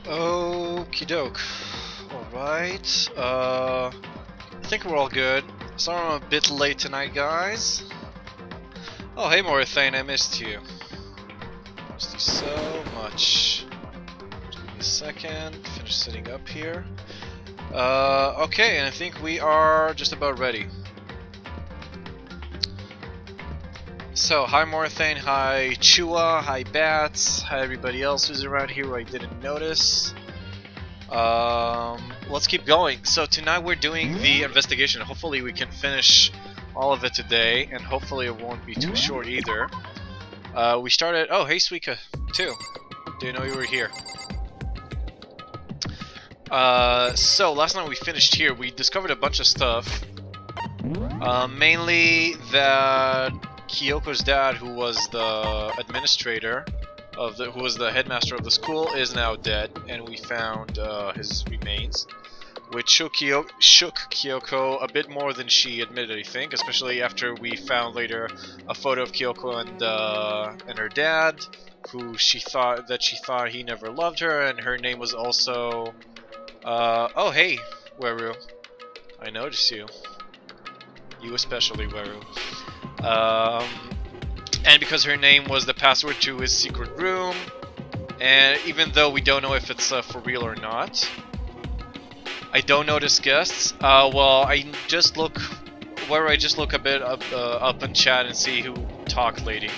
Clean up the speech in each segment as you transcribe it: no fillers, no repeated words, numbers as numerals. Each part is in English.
Okie doke. Alright, I think we're all good. Sorry I'm a bit late tonight, guys. Oh, hey Morithane, I missed you. Missed you so much. Just give me a second, finish setting up here. Okay, and I think we are just about ready. So, hi Morithane, hi Chua, hi Bats, hi everybody else who's around here who I didn't notice. Let's keep going. So tonight we're doing the investigation. Hopefully we can finish all of it today, and hopefully it won't be too short either. We started... Oh, hey Suika, too. Didn't know you were here. So last night we finished here. We discovered a bunch of stuff. Mainly that Kyoko's dad, who was the administrator of the, who was the headmaster of the school, is now dead, and we found his remains, which shook Kyoko a bit more than she admitted, I think, especially after we found later a photo of Kyoko and her dad, who she thought he never loved her, and her name was also oh hey Weru, I noticed you especially, Weru. And because her name was the password to his secret room, and even though we don't know if it's for real or not, I don't notice guests. Well, I just look a bit up in chat and see who talked, lady.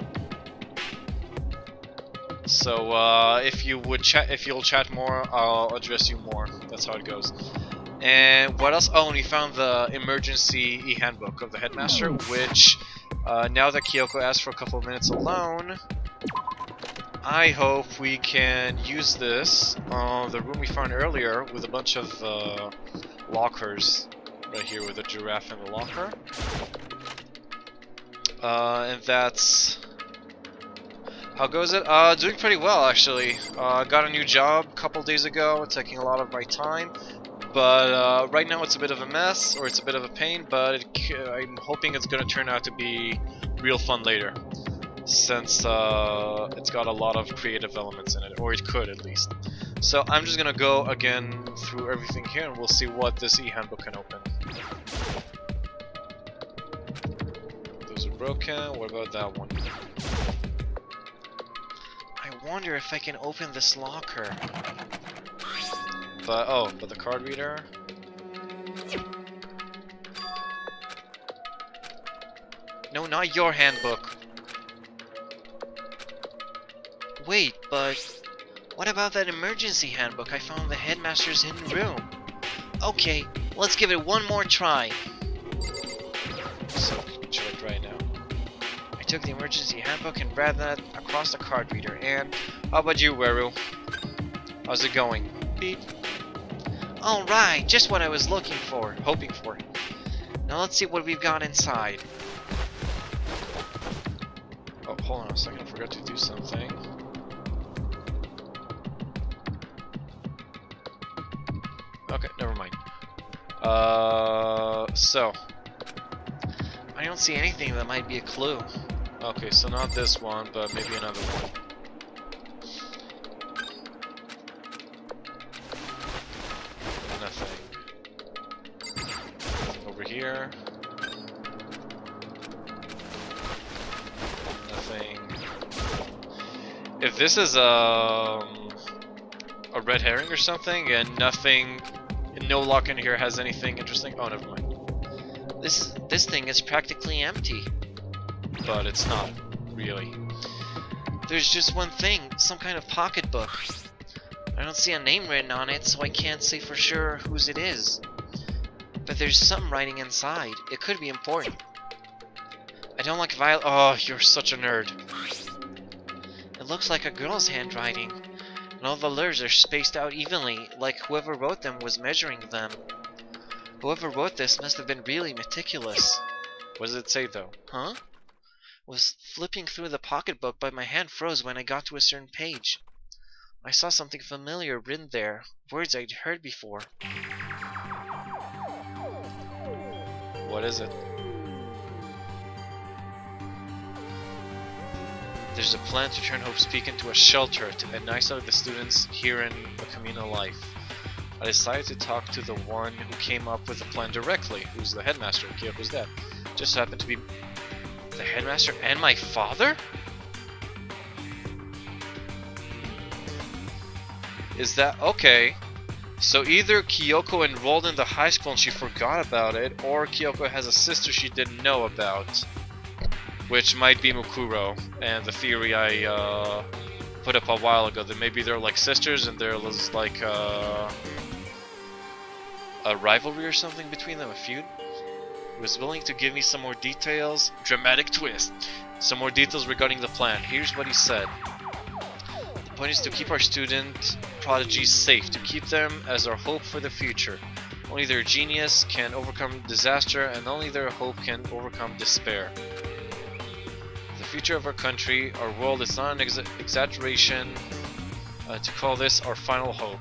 So if you'll chat more, I'll address you more. That's how it goes. And what else? Oh, and we found the emergency e-handbook of the headmaster, which, now that Kyoko asked for a couple of minutes alone, I hope we can use this on the room we found earlier with a bunch of lockers. Right here with a giraffe in the locker. And that's... How goes it? Doing pretty well, actually. Got a new job a couple days ago, taking a lot of my time. But right now it's a bit of a mess, or it's a bit of a pain, but I'm hoping it's going to turn out to be real fun later, since it's got a lot of creative elements in it, or it could at least. So I'm just going to go again through everything here, and we'll see what this e-handbook can open. Those are broken. What about that one? I wonder if I can open this locker. But the card reader. No, not your handbook. Wait, but what about that emergency handbook I found in the headmaster's hidden room? Okay, let's give it one more try. So short right now. I took the emergency handbook and read that across the card reader. And how about you, Weru? How's it going? Beep. Alright, just what I was hoping for. Now let's see what we've got inside. Oh, hold on a second, I forgot to do something. Okay, never mind. So I don't see anything that might be a clue. Okay, so not this one, but maybe another one. Here. Nothing. If this is a red herring or something, and nothing, no lock in here has anything interesting. Oh, never mind. This thing is practically empty, but it's not really. There's just one thing, some kind of pocketbook. I don't see a name written on it, so I can't say for sure whose it is. But there's some writing inside. It could be important. I don't like Oh, you're such a nerd. It looks like a girl's handwriting. And all the letters are spaced out evenly, like whoever wrote them was measuring them. Whoever wrote this must have been really meticulous. What does it say, though? Huh? Was flipping through the pocketbook, but my hand froze when I got to a certain page. I saw something familiar written there. Words I'd heard before. What is it? There's a plan to turn Hope's Peak into a shelter and isolate the students here in the communal life. I decided to talk to the one who came up with the plan directly, who's the headmaster, Kyoko's dad. Just happened to be the headmaster and my father? Is that okay? So either Kyoko enrolled in the high school and she forgot about it, or Kyoko has a sister she didn't know about, which might be Mukuro, and the theory I put up a while ago that maybe they're like sisters and there was like a rivalry or something between them, a feud. He was willing to give me some more details. Dramatic twist. Some more details regarding the plan. Here's what he said. The point is to keep our student prodigies safe, to keep them as our hope for the future. Only their genius can overcome disaster, and only their hope can overcome despair. The future of our country, our world, is not an exaggeration to call this our final hope.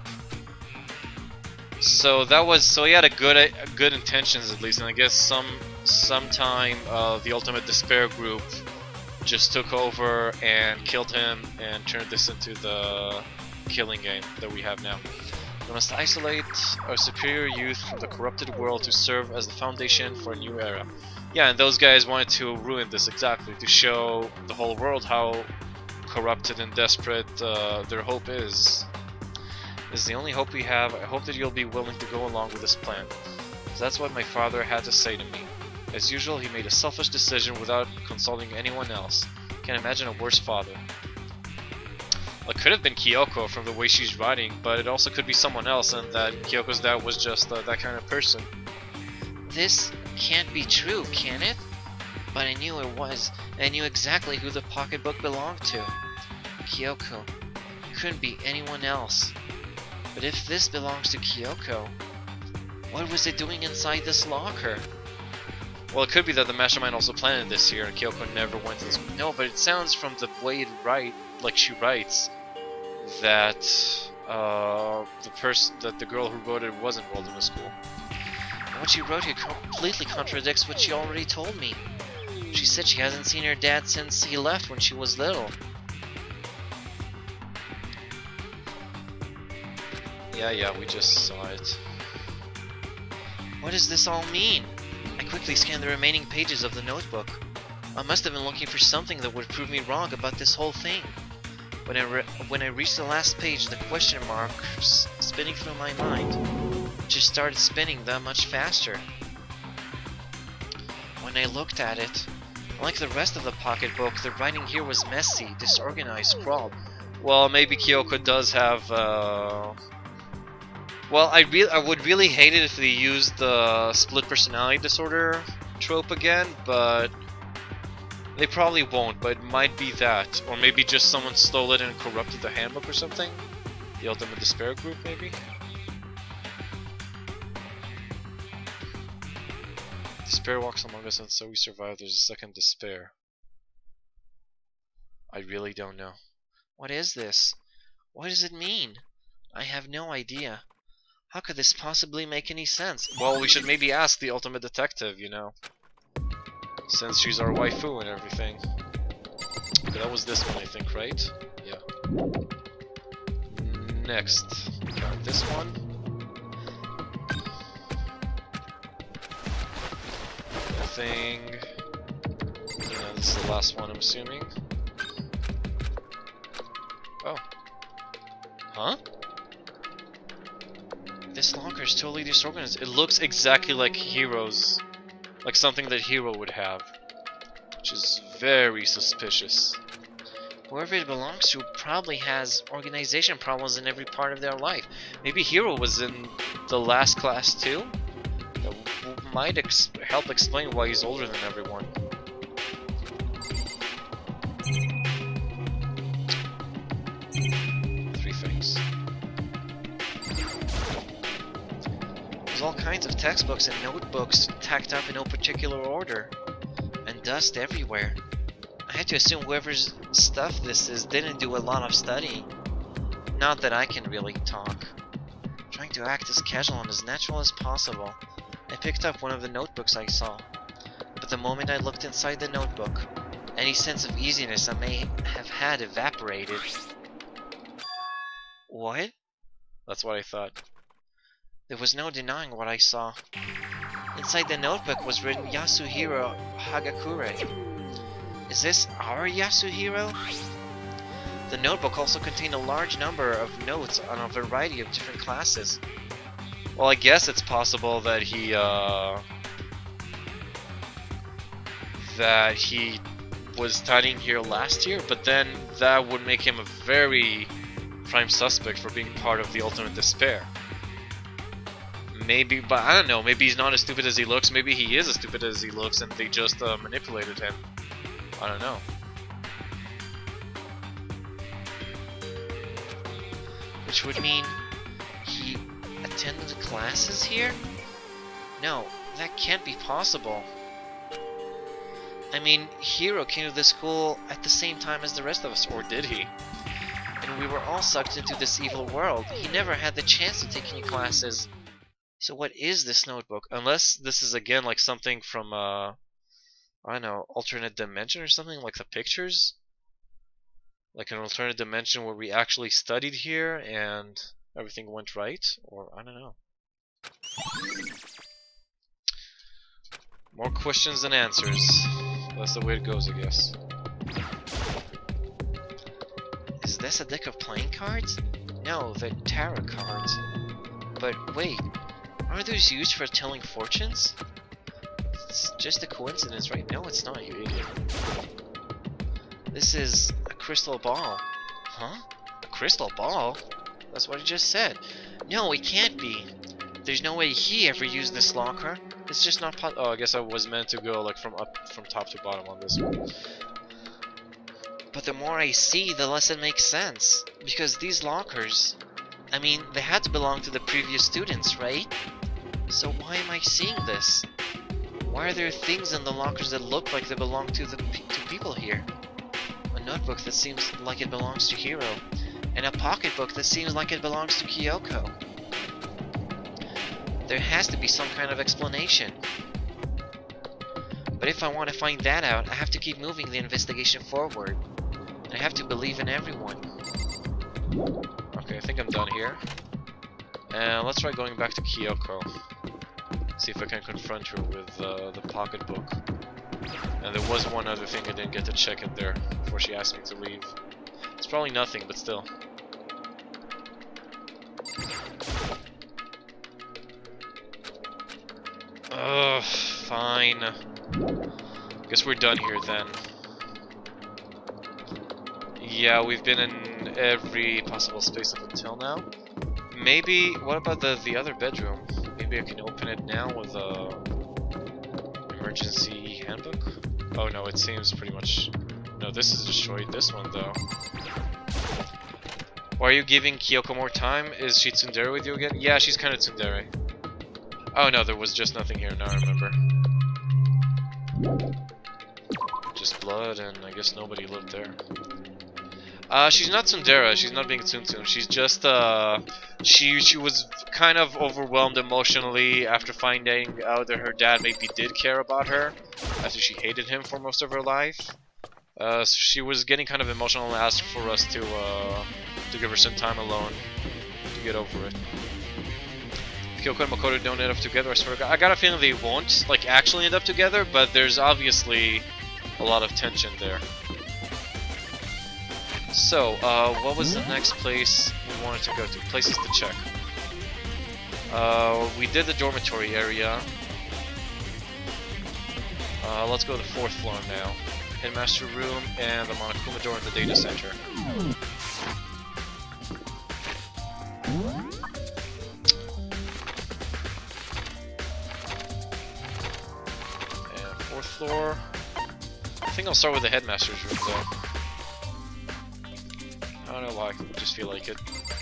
So that was, so he had a good intentions at least, and I guess sometime the Ultimate Despair group just took over and killed him and turned this into the killing game that we have now. We must isolate our superior youth from the corrupted world to serve as the foundation for a new era. Yeah, and those guys wanted to ruin this exactly, to show the whole world how corrupted and desperate their hope is. This is the only hope we have. I hope that you'll be willing to go along with this plan. So that's what my father had to say to me. As usual, he made a selfish decision without consulting anyone else. Can't imagine a worse father. Well, it could have been Kyoko from the way she's writing, but it also could be someone else, and that Kyoko's dad was just that kind of person. This can't be true, can it? But I knew it was. I knew exactly who the pocketbook belonged to. Kyoko. It couldn't be anyone else. But if this belongs to Kyoko, what was it doing inside this locker? Well, it could be that the mastermind also planned this here, and Kyoko never went to this. No, but it sounds from the way she writes, that the girl who wrote it was enrolled in the school. And what she wrote here completely contradicts what she already told me. She said she hasn't seen her dad since he left when she was little. Yeah, we just saw it. What does this all mean? I quickly scanned the remaining pages of the notebook. I must have been looking for something that would prove me wrong about this whole thing. When I reached the last page, the question marks spinning through my mind just started spinning that much faster. When I looked at it, like the rest of the pocketbook, the writing here was messy, disorganized, scrawled. Well, maybe Kyoko does have well, I would really hate it if they used the split personality disorder trope again, but they probably won't, but it might be that. Or maybe just someone stole it and corrupted the handbook or something? The Ultimate Despair group, maybe? Despair walks among us and so we survive. There's a second despair. I really don't know. What is this? What does it mean? I have no idea. How could this possibly make any sense? Well, we should maybe ask the Ultimate Detective, you know. Since she's our waifu and everything. Okay, that was this one, I think, right? Yeah. Next. Got this one. Nothing. Yeah, this is the last one, I'm assuming. Oh. Huh? This locker is totally disorganized. It looks exactly like Hero's, like something that Hero would have, which is very suspicious. Whoever it belongs to probably has organization problems in every part of their life. Maybe Hero was in the last class too? That might help explain why he's older than everyone. Three things. There's all kinds of textbooks and notebooks tacked up in no particular order, and dust everywhere. I had to assume whoever's stuff this is didn't do a lot of studying. Not that I can really talk. Trying to act as casual and as natural as possible, I picked up one of the notebooks I saw. But the moment I looked inside the notebook, Any sense of easiness I may have had evaporated. What? That's what I thought. There was no denying what I saw. Inside the notebook was written Yasuhiro Hagakure. Is this our Yasuhiro? The notebook also contained a large number of notes on a variety of different classes. Well, I guess it's possible that he was studying here last year, but then that would make him a very prime suspect for being part of the Ultimate Despair. Maybe, but I don't know, maybe he's not as stupid as he looks, maybe he is as stupid as he looks and they just manipulated him. I don't know. Which would mean he attended classes here? No, that can't be possible. I mean, Hiro came to this school at the same time as the rest of us, or did he? And we were all sucked into this evil world. He never had the chance to take any classes. So what is this notebook? Unless this is again like something from I don't know, alternate dimension or something, like the pictures? Like an alternate dimension where we actually studied here and everything went right? Or I don't know. More questions than answers. That's the way it goes, I guess. Is this a deck of playing cards? No, they're tarot cards. But wait, aren't those used for telling fortunes? It's just a coincidence, right? No, it's not, you idiot. This is a crystal ball. Huh? A crystal ball? That's what I just said. No, it can't be. There's no way he ever used this locker. It's just not Oh, I guess I was meant to go like from top to bottom on this one. But the more I see, the less it makes sense. Because these lockers, I mean, they had to belong to the previous students, right? So why am I seeing this? Why are there things in the lockers that look like they belong to the people here? A notebook that seems like it belongs to Hiro, and a pocketbook that seems like it belongs to Kyoko. There has to be some kind of explanation. But if I want to find that out, I have to keep moving the investigation forward. I have to believe in everyone. Okay, I think I'm done here. And let's try going back to Kyoko. See if I can confront her with the pocketbook. And there was one other thing I didn't get to check in there before she asked me to leave. It's probably nothing, but still. Ugh, fine. Guess we're done here then. Yeah, we've been in every possible space up until now. Maybe, what about the other bedroom? Maybe I can open it now with a emergency handbook? Oh no, it seems pretty much... No, this is destroyed. This one though. Why are you giving Kyoko more time? Is she tsundere with you again? Yeah, she's kind of tsundere. Oh no, there was just nothing here, now I remember. Just blood, and I guess nobody lived there. She's not tsundere, she's not being tsuntsun, she's just, she was kind of overwhelmed emotionally after finding out that her dad maybe did care about her, after she hated him for most of her life. So she was getting kind of emotional and asked for us to give her some time alone to get over it. Kyoko and Makoto don't end up together, I swear to God. I got a feeling they won't, like, actually end up together, but there's obviously a lot of tension there. So, what was the next place we wanted to go to? Places to check. We did the dormitory area. Let's go to the 4th floor now. Headmaster room and the Monokuma door in the data center. And 4th floor. I think I'll start with the headmaster's room though. I don't know why, I just feel like it.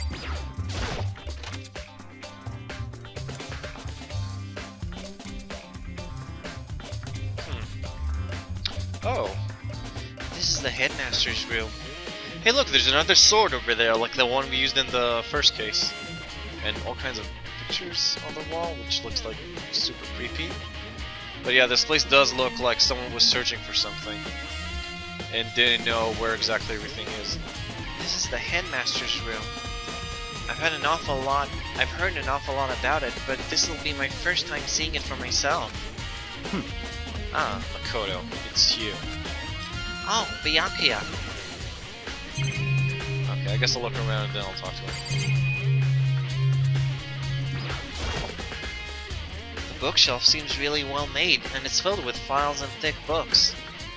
Oh. This is the headmaster's room. Hey look, there's another sword over there, like the one we used in the first case. And all kinds of pictures on the wall, which looks like super creepy. But yeah, this place does look like someone was searching for something. and didn't know where exactly everything is. This is the headmaster's room. I've heard an awful lot about it, but this will be my first time seeing it for myself. Ah, Makoto, it's you. Oh, Byakuya. Okay, I guess I'll look around and then I'll talk to her. The bookshelf seems really well made, and it's filled with files and thick books.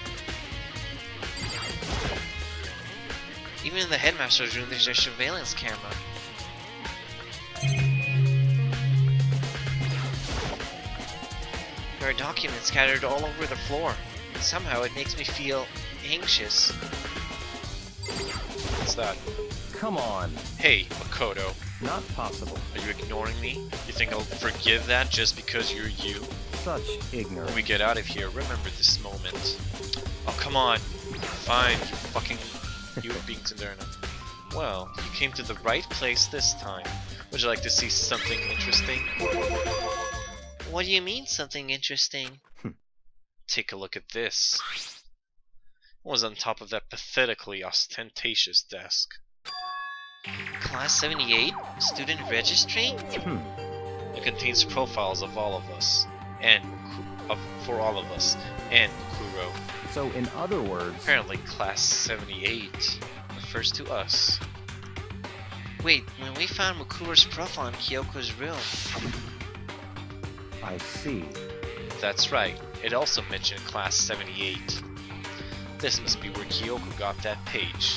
Even in the headmaster's room, there's a surveillance camera. There are documents scattered all over the floor. Somehow it makes me feel anxious. What's that? Come on. Hey, Makoto. Not possible. Are you ignoring me? You think I'll forgive that just because you're you? Such ignorance. When we get out of here, remember this moment. Oh, come on. Fine, you fucking human beings in there now. Well, you came to the right place this time. Would you like to see something interesting? What do you mean, something interesting? Take a look at this. What was on top of that pathetically ostentatious desk? Class 78? Student registry? It contains profiles of all of us, and for all of us, and Kuro. So, in other words... Apparently, Class 78 refers to us. Wait, when we found Mukuro's profile in Kyoko's room... I see. That's right. It also mentioned Class 78. This must be where Kyoko got that page.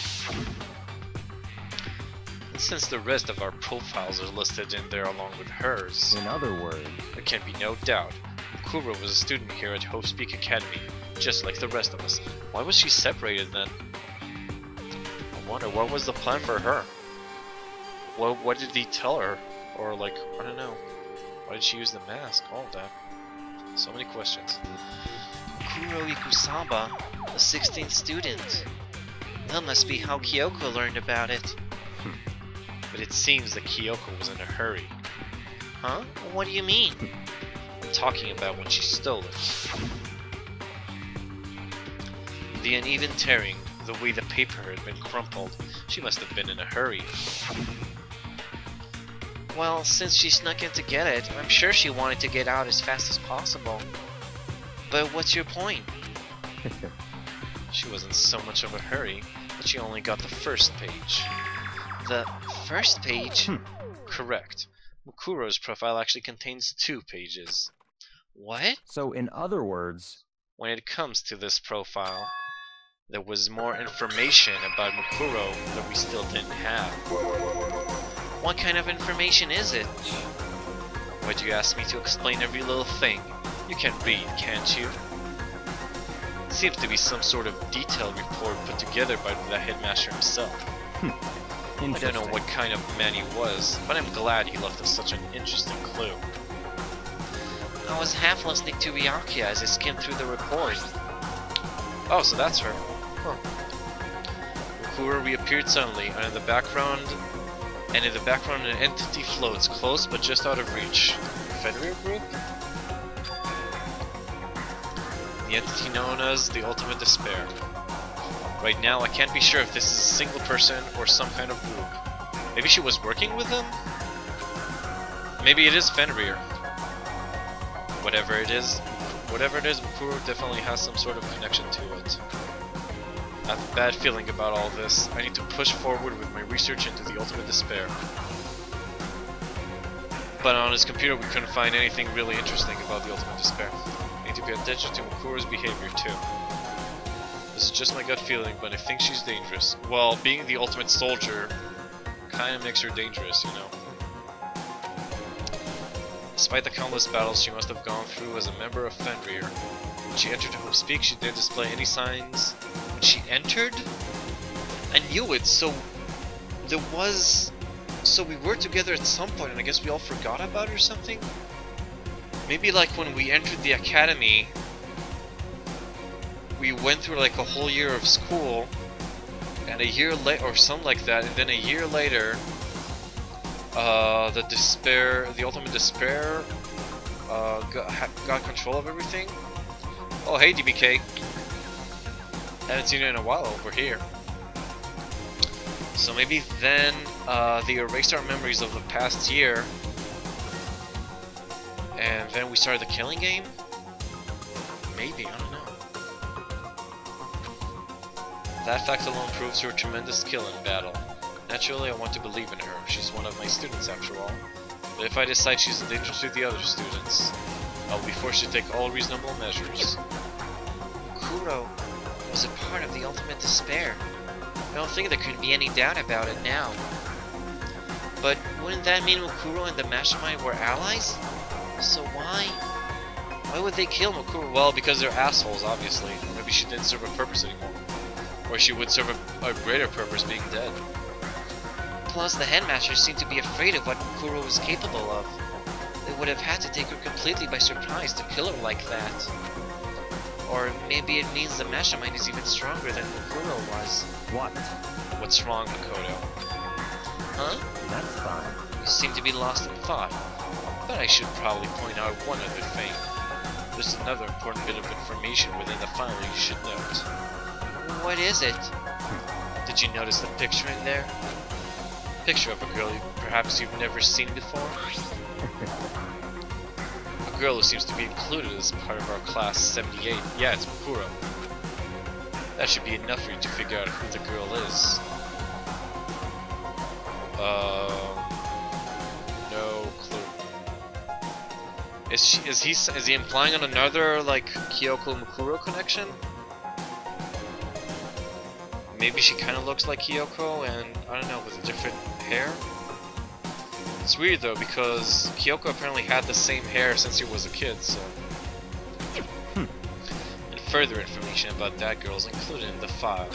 And since the rest of our profiles are listed in there along with hers, In other words... there can be no doubt. Kuro was a student here at Hope Speak Academy, just like the rest of us. Why was she separated then? I wonder, what was the plan for her? What did he tell her? Or like, I don't know. Why did she use the mask? All of that. So many questions. Kuro Ikusaba, the 16th student. That must be how Kyoko learned about it. But it seems that Kyoko was in a hurry. Huh? What do you mean? I'm talking about when she stole it. The uneven tearing, the way the paper had been crumpled, she must have been in a hurry. Well, since she snuck in to get it, I'm sure she wanted to get out as fast as possible. But what's your point? She wasn't so much of a hurry, but she only got the first page. The first page? Correct. Mukuro's profile actually contains 2 pages. What? So, in other words... When it comes to this profile, there was more information about Mukuro that we still didn't have. What kind of information is it? Why'd you ask me to explain every little thing? You can read, can't you? It seems to be some sort of detailed report put together by the headmaster himself. I don't know what kind of man he was, but I'm glad he left us such an interesting clue. I was half listening to Byakuya as I skimmed through the report. Oh, so that's her. Huh. Mukuro reappeared suddenly, and in the background an entity floats, close but just out of reach. Fenrir group? The entity known as the Ultimate Despair. Right now, I can't be sure if this is a single person or some kind of group. Maybe she was working with them? Maybe it is Fenrir. Whatever it is, Mukuro definitely has some sort of connection to it. I have a bad feeling about all this. I need to push forward with my research into the Ultimate Despair. But on his computer we couldn't find anything really interesting about the Ultimate Despair. I need to pay attention to Mukuro's behavior too. This is just my gut feeling, but I think she's dangerous. Well, being the ultimate soldier kinda makes her dangerous, you know. Despite the countless battles she must have gone through as a member of Fenrir, when she entered Hope Speak, she didn't display any signs. When she entered? I knew it, so there was... So we were together at some point, and I guess we all forgot about it or something? Maybe like when we entered the academy, we went through like a whole year of school, and a year later, or something like that, and then a year later, the Ultimate Despair, got control of everything. Oh, hey, DBK. Haven't seen her in a while over here. So maybe then they erased our memories of the past year, and then we started the killing game? Maybe, I don't know. That fact alone proves her tremendous skill in battle. Naturally, I want to believe in her. She's one of my students after all. But if I decide she's a danger to the other students, I'll be forced to take all reasonable measures. Kuro was a part of the ultimate despair. I don't think there could be any doubt about it now. But wouldn't that mean Mukuro and the Mastermind were allies? So why would they kill Mukuro? Well, because they're assholes, obviously. Maybe she didn't serve a purpose anymore. Or she would serve a greater purpose being dead. Plus, the headmasters seem to be afraid of what Mukuro was capable of. They would have had to take her completely by surprise to kill her like that. Or maybe it means the Mastermind is even stronger than Mukuro was. What? What's wrong, Makoto? Huh? That's fine. You seem to be lost in thought. But I should probably point out one other thing. There's another important bit of information within the file you should note. What is it? Did you notice the picture in there? Picture of a girl perhaps you've never seen before? A girl who seems to be included as part of our class 78. Yeah, it's Mukuro. That should be enough for you to figure out who the girl is. No clue. Is he implying on another like Kyoko Mukuro connection? Maybe she kind of looks like Kyoko, and I don't know, with a different hair. It's weird though because Kyoko apparently had the same hair since he was a kid. So, and further information about that girl is included in the file.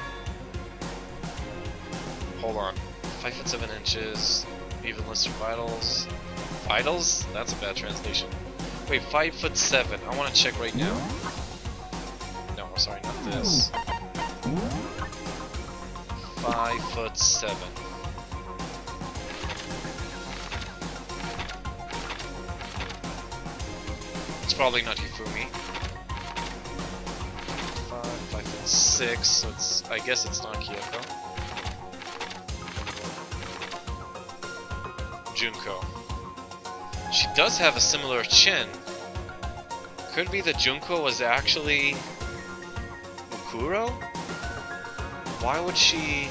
Hold on, 5'7", even listed vitals. Vitals? That's a bad translation. Wait, 5'7". I want to check right now. No, sorry, not this. 5'7". It's probably not Hifumi. 5'6", so it's, I guess it's not Kyoko. Junko. She does have a similar chin. Could be that Junko was actually Mukuro? Why would she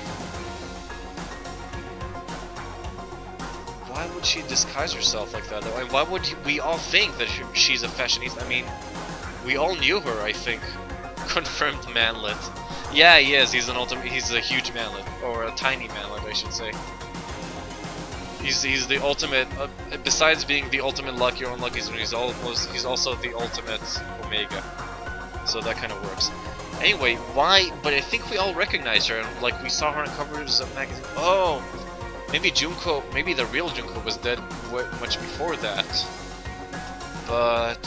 disguise herself like that though? And why would we all think that she's a fashionista? I mean, we all knew her, I think. Confirmed manlet. Yeah, he is. He's a huge manlet, or a tiny manlet, I should say. He's the ultimate. Besides being the ultimate lucky or unlucky, he's also the ultimate omega. So that kind of works. Anyway, why? But I think we all recognized her, and like we saw her on covers of magazines. Oh, maybe Junko, maybe the real Junko was dead much before that. But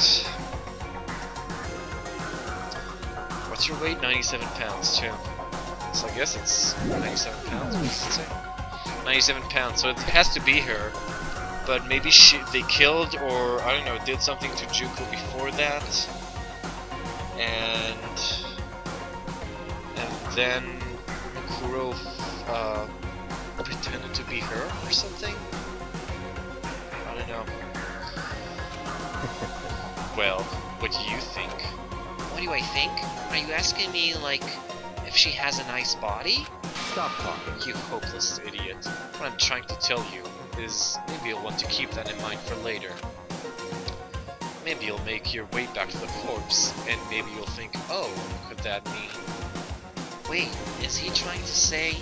what's your weight? 97 pounds too. So I guess it's 97 pounds. What does it say? 97 pounds. So it has to be her. But maybe they killed or I don't know, did something to Junko before that, and then Mukuro pretended to be her or something? I don't know. Well, what do you think? What do I think? Are you asking me, like, if she has a nice body? Stop talking. You hopeless idiot. What I'm trying to tell you is maybe you'll want to keep that in mind for later. Maybe you'll make your way back to the corpse, and maybe you'll think, oh, what could that mean? Wait, is he trying to say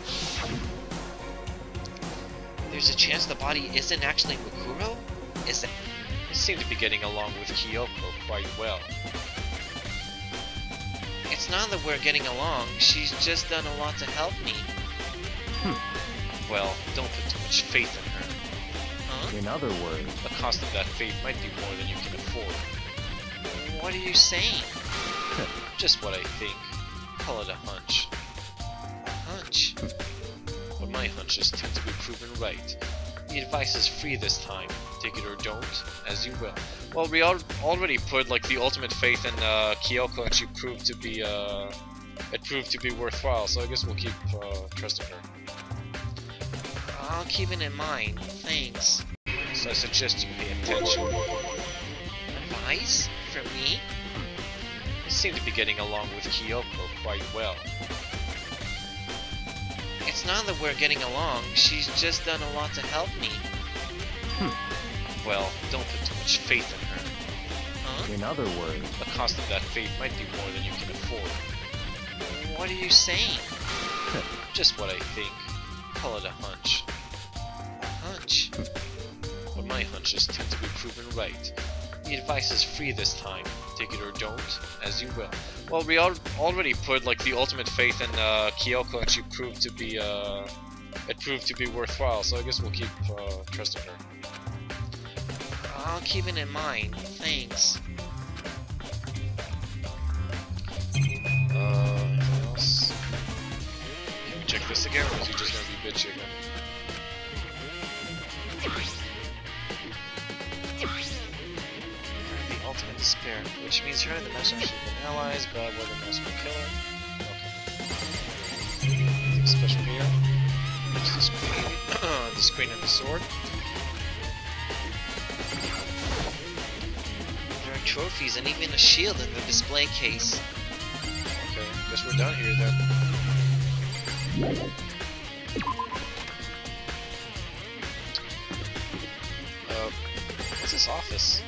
there's a chance the body isn't actually Mukuro? Is it? You seem to be getting along with Kyoko quite well. It's not that we're getting along, she's just done a lot to help me. Well, don't put too much faith in her. Huh? In other words, The cost of that faith might be more than you can afford. What are you saying? Just what I think. Call it a hunch. A hunch? But my hunches tend to be proven right. The advice is free this time. Take it or don't, as you will. Well, we already put like the ultimate faith in Kyoko, and she proved to be it proved to be worthwhile, so I guess we'll keep trusting her. I'll keep it in mind. Thanks. So I suggest you pay attention. Advice? For me? You seem to be getting along with Kyoko quite well. It's not that we're getting along. She's just done a lot to help me. Well, don't put too much faith in her. Huh? In other words, The cost of that faith might be more than you can afford. What are you saying? Just what I think. Call it a hunch. Hunch? But my hunches tend to be proven right. The advice is free this time. Take it or don't, as you will. Well, we already put like the ultimate faith in Kyoko, and she proved to be it proved to be worthwhile. So I guess we'll keep trusting her. I'll keep it in mind. Thanks. Anything else? Can we check this again, or is he just gonna be bitchy again? The ultimate despair, which means her and the mouse should have been allies, but we're the mouse will kill her. Okay. Anything special here? Just the screen, the screen and the sword. There are trophies and even a shield in the display case. Okay, guess we're done here then. What's this office?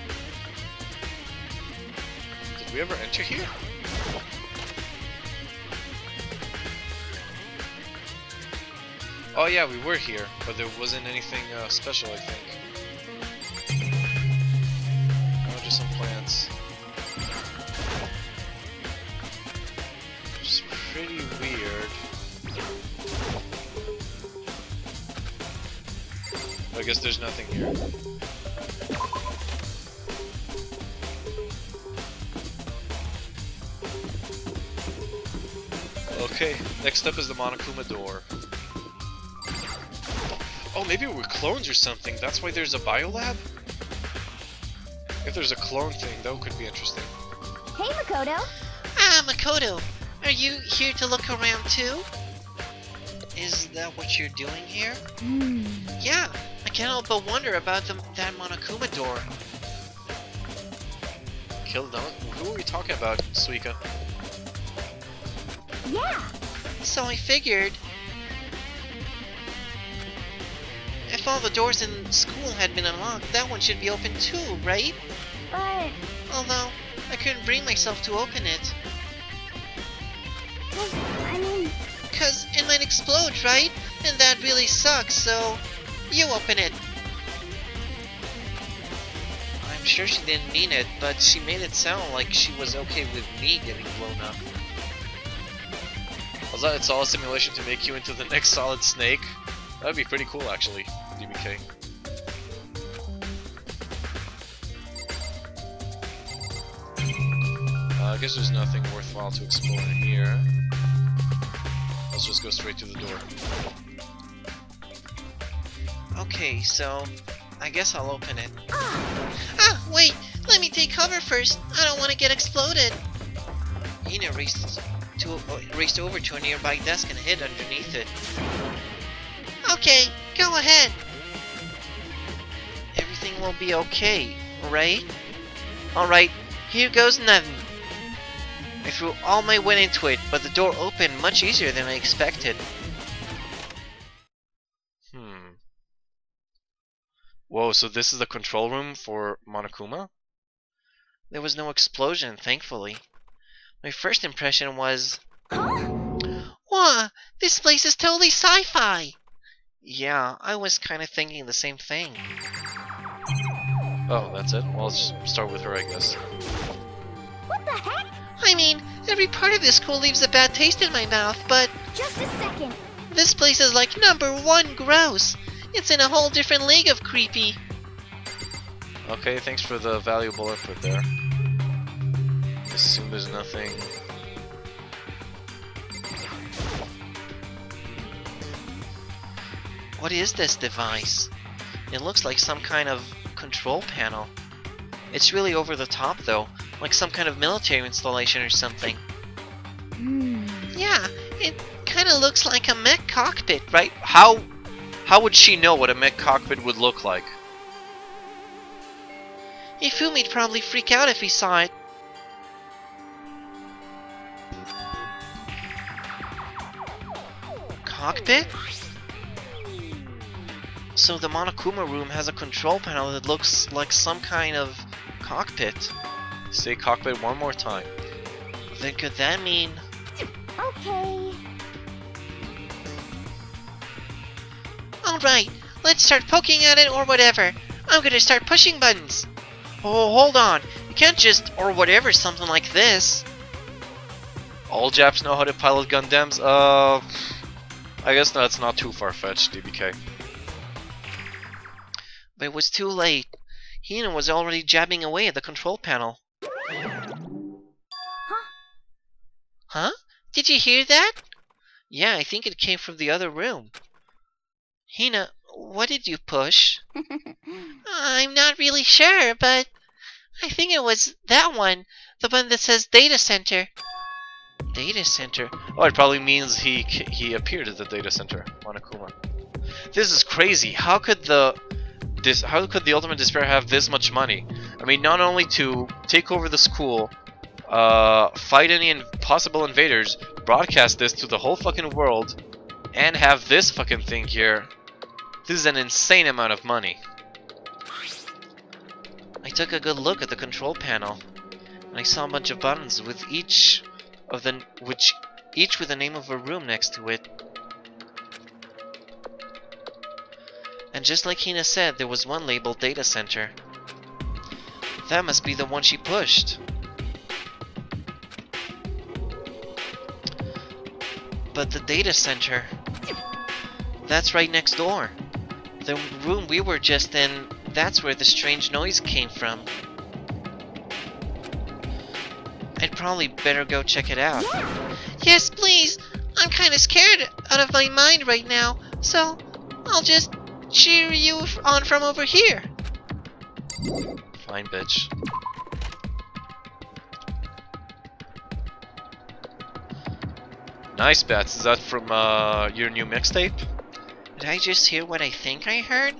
Did we ever enter here? Oh yeah, we were here, but there wasn't anything special, I think. Oh, just some plants. Which is pretty weird. I guess there's nothing here. Okay, next up is the Monokuma door. Oh, maybe we're clones or something. That's why there's a biolab? If there's a clone thing, that could be interesting. Hey, Makoto. Ah, Makoto! Are you here to look around too? Is that what you're doing here? Yeah, I can't help but wonder about that Monokuma door. Kill them? Who are we talking about, Suika? Yeah. So I figured... if all the doors in school had been unlocked, that one should be open too, right? But Although, I couldn't bring myself to open it. I mean, Cause it might explode, right? And that really sucks, so... you open it. I'm sure she didn't mean it, but she made it sound like she was okay with me getting blown up. Was that it's all a simulation to make you into the next Solid Snake? That'd be pretty cool, actually, DBK. I guess there's nothing worthwhile to explore in here. Let's just go straight to the door. Okay, so... I guess I'll open it. Ah, wait! Let me take cover first! I don't want to get exploded! Ina raced over to a nearby desk and hid underneath it. Okay, go ahead! Everything will be okay, right? Alright, here goes nothing. I threw all my weight into it, but the door opened much easier than I expected. Whoa, so this is the control room for Monokuma? There was no explosion, thankfully. My first impression was... Whoa, this place is totally sci-fi! Yeah, I was kinda thinking the same thing. Oh, that's it? Well, let's just start with her, I guess. what the heck? I mean, every part of this school leaves a bad taste in my mouth, but Just a second. this place is like #1 gross. It's in a whole different league of creepy. Okay, thanks for the valuable input there. Assume there's nothing... What is this device? It looks like some kind of control panel. It's really over the top though, like some kind of military installation or something. It kind of looks like a mech cockpit, right? How would she know what a mech cockpit would look like? Ifumi'd probably freak out if he saw it. Cockpit? So the Monokuma room has a control panel that looks like some kind of cockpit. Say cockpit one more time. Then could that mean... Okay. Alright, let's start poking at it or whatever. I'm gonna start pushing buttons. Oh, hold on. You can't just or whatever something like this. All Japs know how to pilot Gundams? I guess that's not too far-fetched, DBK. But it was too late. Hina was already jabbing away at the control panel. Huh? Did you hear that? Yeah, I think it came from the other room. Hina, what did you push? I'm not really sure, but I think it was that one. The one that says data center. Data center? Oh, it probably means he appeared at the data center, Monokuma. This is crazy. How could the Ultimate Despair have this much money? I mean, not only to take over the school, fight any possible invaders, broadcast this to the whole fucking world, and have this fucking thing here. This is an insane amount of money. I took a good look at the control panel, and I saw a bunch of buttons with each with the name of a room next to it. And just like Hina said, there was one labeled Data Center. That must be the one she pushed. But the Data Center, that's right next door. The room we were just in, that's where the strange noise came from. I'd probably better go check it out. Yes, please! I'm kinda scared out of my mind right now, so I'll just cheer you on from over here. Fine, bitch. Nice, Bats. Is that from your new mixtape? Did I just hear what I think I heard?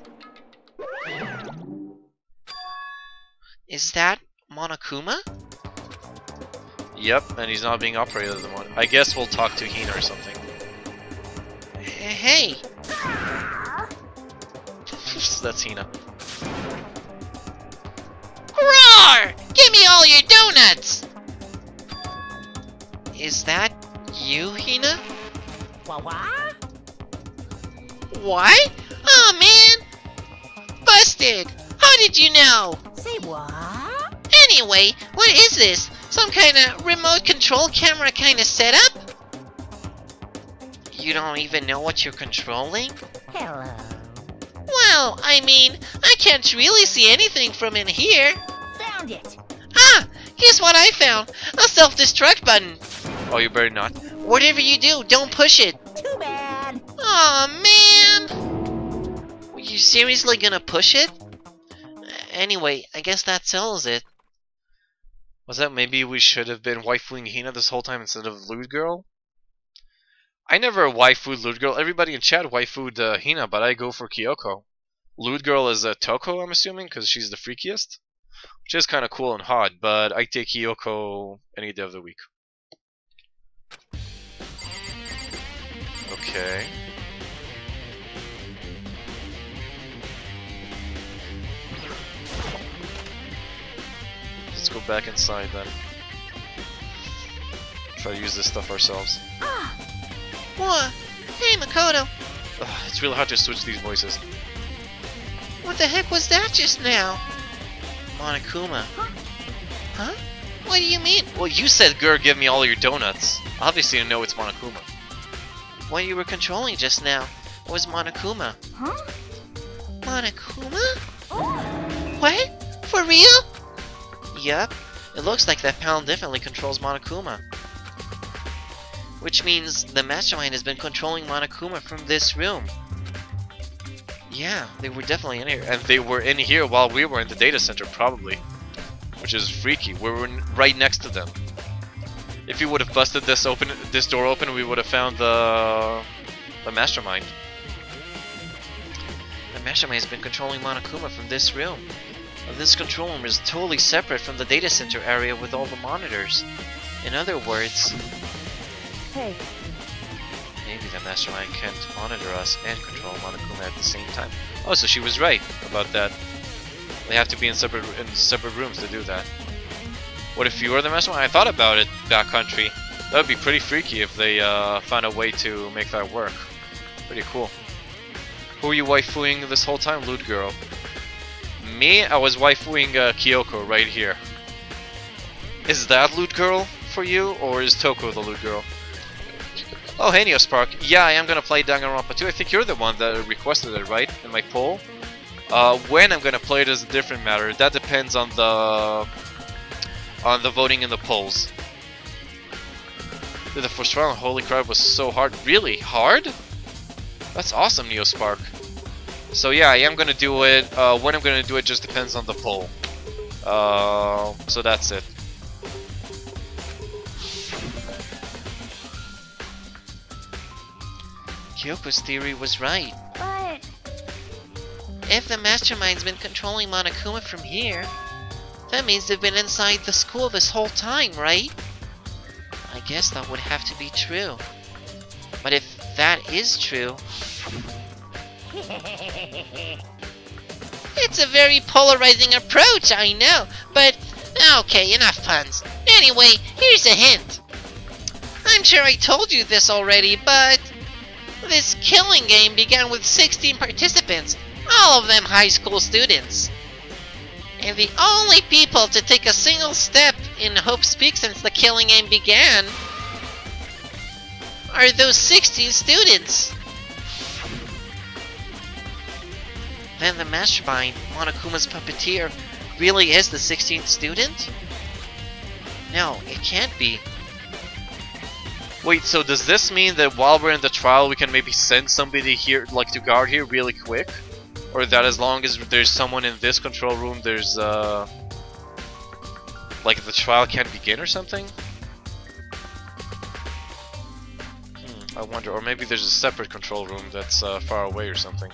Is that Monokuma? Yep, and he's not being operated at the moment. I guess we'll talk to Hina or something. Hey! That's Hina. Roar! Give me all your donuts! Is that you, Hina? What? Oh man! Busted! How did you know? Say what? Anyway, what is this? Some kind of remote control camera kind of setup? You don't even know what you're controlling? Hello. Well, I mean, I can't really see anything from in here. Found it. Ah! Guess what I found? A self-destruct button. Oh, you better not. Whatever you do, don't push it. Too bad. Aw, man! Were you seriously gonna push it? Anyway, I guess that settles it. Was that maybe we should have been waifuing Hina this whole time instead of Lewd Girl? I never waifued Lewd Girl. Everybody in chat waifued Hina, but I go for Kyoko. Lewd Girl is Toko, I'm assuming, because she's the freakiest. Which is kind of cool and hot, but I take Kyoko any day of the week. Okay. Let's go back inside then. Try to use this stuff ourselves. What? Hey, Makoto. Ugh, it's really hard to switch these voices. What the heck was that just now? Monokuma. Huh? What do you mean? Well, you said, "Girl, give me all your donuts." Obviously, I know it's Monokuma. What you were controlling just now was Monokuma. Huh? Monokuma? What? For real? Yup. It looks like that panel definitely controls Monokuma. Which means the Mastermind has been controlling Monokuma from this room. Yeah, they were definitely in here. And they were in here while we were in the data center, probably. Which is freaky. We were right next to them. If you would have busted this door open, we would have found the mastermind. The mastermind has been controlling Monokuma from this room. This control room is totally separate from the data center area with all the monitors. In other words, Hey, maybe the mastermind can't monitor us and control Monokuma at the same time. Oh, so she was right about that. They have to be in separate rooms to do that. What if you were the mastermind? I thought about it, backcountry. That would be pretty freaky if they found a way to make that work. Pretty cool. Who were you waifuing this whole time, Loot Girl? Me? I was waifuing Kyoko right here. Is that Loot Girl for you, or is Toko the Loot Girl? Oh, hey Neospark. Yeah, I am gonna play Danganronpa 2. I think you're the one that requested it, right? In my poll? When I'm gonna play it is a different matter. That depends on the voting in the polls. Dude, the first round, holy crap, was so hard. Really? Hard? That's awesome, Neospark. So yeah, I am gonna do it. When I'm gonna do it just depends on the poll. So that's it. Kyoko's theory was right. but If the mastermind's been controlling Monokuma from here, that means they've been inside the school this whole time, right? I guess that would have to be true. But if that is true, it's a very polarizing approach, I know, but okay, enough puns. Anyway, here's a hint. I'm sure I told you this already, but this killing game began with 16 participants, all of them high school students. And the only people to take a single step in Hope's Peak since the killing game began are those 16 students. Then the mastermind, Monokuma's puppeteer, really is the 16th student? No, it can't be. Wait, so does this mean that while we're in the trial we can maybe send somebody here, like to guard here really quick? Or that as long as there's someone in this control room, there's like the trial can't begin or something? I wonder, or maybe there's a separate control room that's far away or something.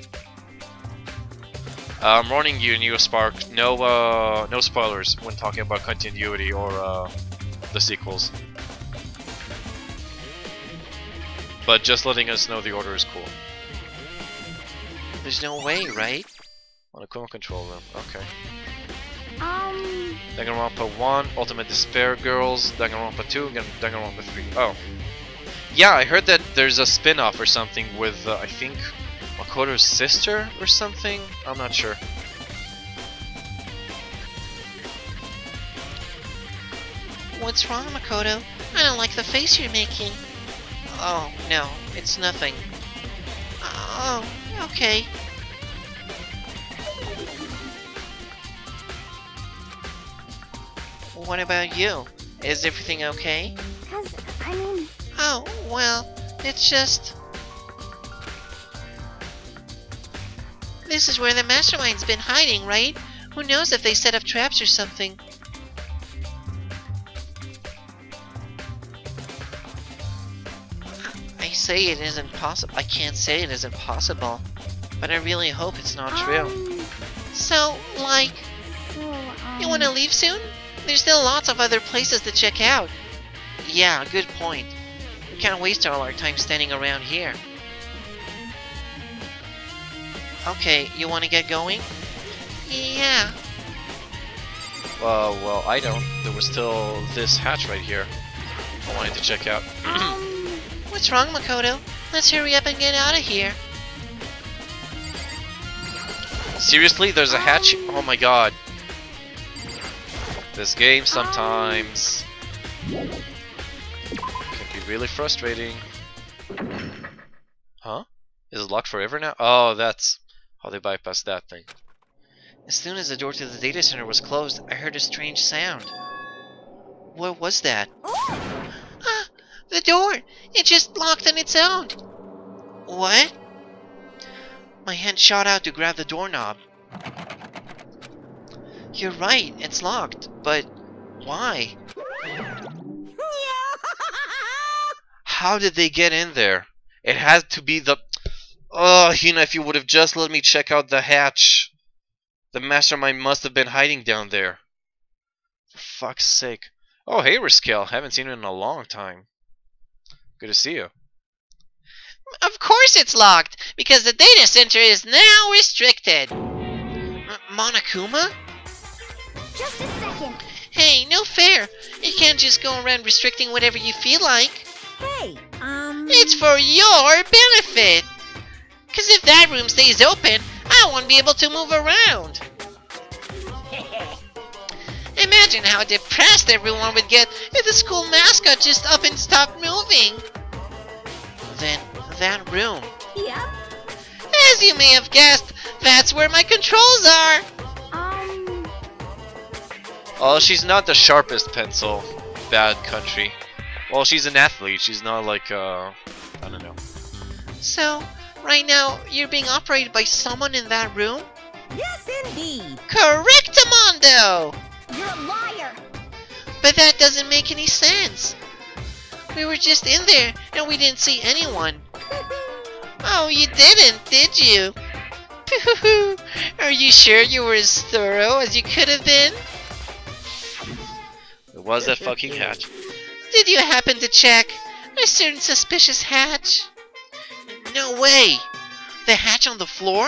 I'm warning you, Neospark, no spoilers when talking about continuity or the sequels. But just letting us know the order is cool. There's no way, right? Monokuma control room, okay. um, Danganronpa 1, Ultimate Despair Girls, Danganronpa 2, and Danganronpa 3. Oh. Yeah, I heard that there's a spin-off or something with, I think, Makoto's sister or something? I'm not sure. What's wrong, Makoto? I don't like the face you're making. Oh, no, it's nothing. Oh, okay. What about you? Is everything okay? 'cause, I mean, Oh, well, it's just... This is where the mastermind's been hiding, right? Who knows if they set up traps or something? I say it isn't possible. I can't say it isn't possible, but I really hope it's not true. So, like, well, you want to leave soon? There's still lots of other places to check out. Yeah, good point. We can't waste all our time standing around here. Okay, you want to get going? Yeah. Well, I don't. There was still this hatch right here I wanted to check out. What's wrong, Makoto? Let's hurry up and get out of here. Seriously? There's a hatch? Oh my god. This game sometimes can be really frustrating. Huh? Is it locked forever now? Oh, that's how they bypassed that thing. As soon as the door to the data center was closed, I heard a strange sound. What was that? Ah! The door! It just locked on its own! What? My hand shot out to grab the doorknob. You're right, it's locked, but why? How did they get in there? It had to be the... Oh, Hina, if you would have just let me check out the hatch. The mastermind must have been hiding down there. For fuck's sake. Oh, hey, Riskel. Haven't seen you in a long time. Good to see you. Of course it's locked, because the data center is now restricted. Monokuma? Just a second. Hey, no fair. You can't just go around restricting whatever you feel like. Hey, It's for your benefit. Because if that room stays open, I won't be able to move around. Imagine how depressed everyone would get if the school mascot just up and stopped moving. Then, that room. Yep. As you may have guessed, that's where my controls are. Oh, she's not the sharpest pencil. Bad country. Well, she's an athlete. She's not like, I don't know. So, right now, you're being operated by someone in that room? Yes, indeed. Correctamundo! You're a liar. But that doesn't make any sense. We were just in there, and we didn't see anyone. Oh, you didn't, did you? Are you sure you were as thorough as you could have been? It was that fucking hatch. Did you happen to check a certain suspicious hatch? No way! The hatch on the floor?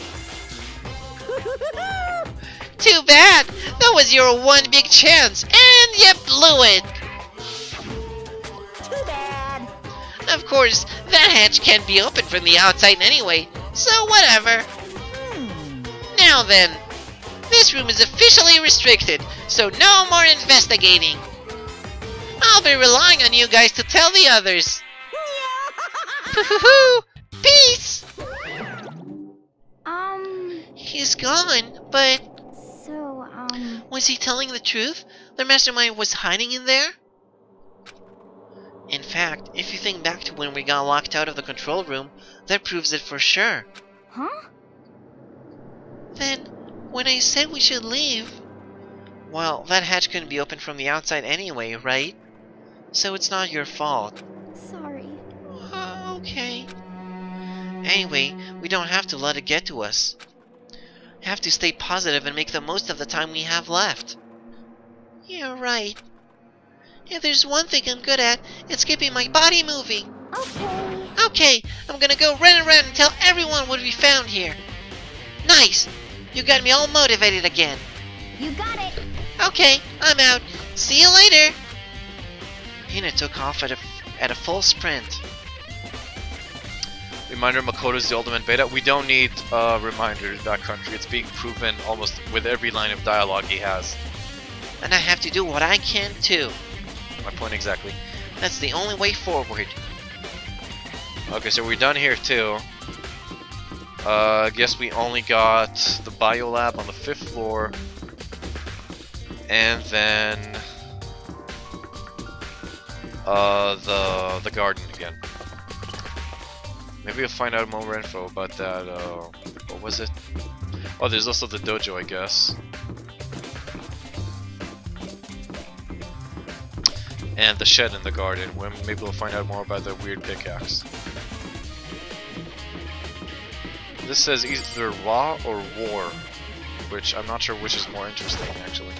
Too bad! That was your one big chance, and you blew it! Too bad. Of course, that hatch can't be opened from the outside anyway, so whatever. Now then, this room is officially restricted, so no more investigating. I'll be relying on you guys to tell the others. Peace! He's gone, but... So, Was he telling the truth? The mastermind was hiding in there? In fact, if you think back to when we got locked out of the control room, that proves it for sure. huh? Then, when I said we should leave... Well, that hatch couldn't be opened from the outside anyway, right? So it's not your fault. Sorry. Okay. Anyway, we don't have to let it get to us. Have to stay positive and make the most of the time we have left. You're right. If there's one thing I'm good at, it's keeping my body moving. Okay. Okay, I'm gonna go run around and tell everyone what we found here. Nice! You got me all motivated again. You got it. Okay, I'm out. See you later. Hina took off at a full sprint. Reminder, Makoto's the ultimate beta. We don't need reminders, backcountry. It's being proven almost with every line of dialogue he has. And I have to do what I can too. My point exactly. That's the only way forward. Okay, so we're done here too. I guess we only got the biolab on the 5th floor. And then the garden again. Maybe we'll find out more info about that, what was it? Oh, there's also the dojo, I guess. And the shed in the garden, when maybe we'll find out more about the weird pickaxe. This says either raw or war, which I'm not sure which is more interesting, actually.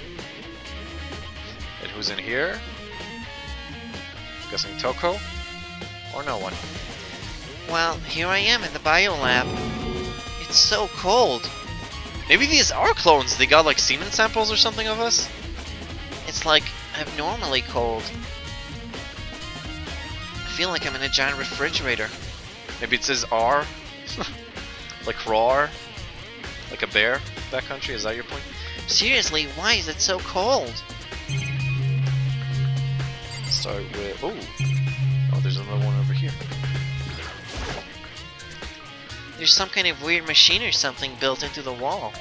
And who's in here? Guessing Toko? Or no one? Well, here I am in the biolab. It's so cold. Maybe these are clones. They got like semen samples or something of us? It's like abnormally cold. I feel like I'm in a giant refrigerator. Maybe it says R? Like roar? Like a bear? That country? Is that your point? Seriously, why is it so cold? Start with... Oh! Oh, there's another one over here. There's some kind of weird machine or something built into the wall.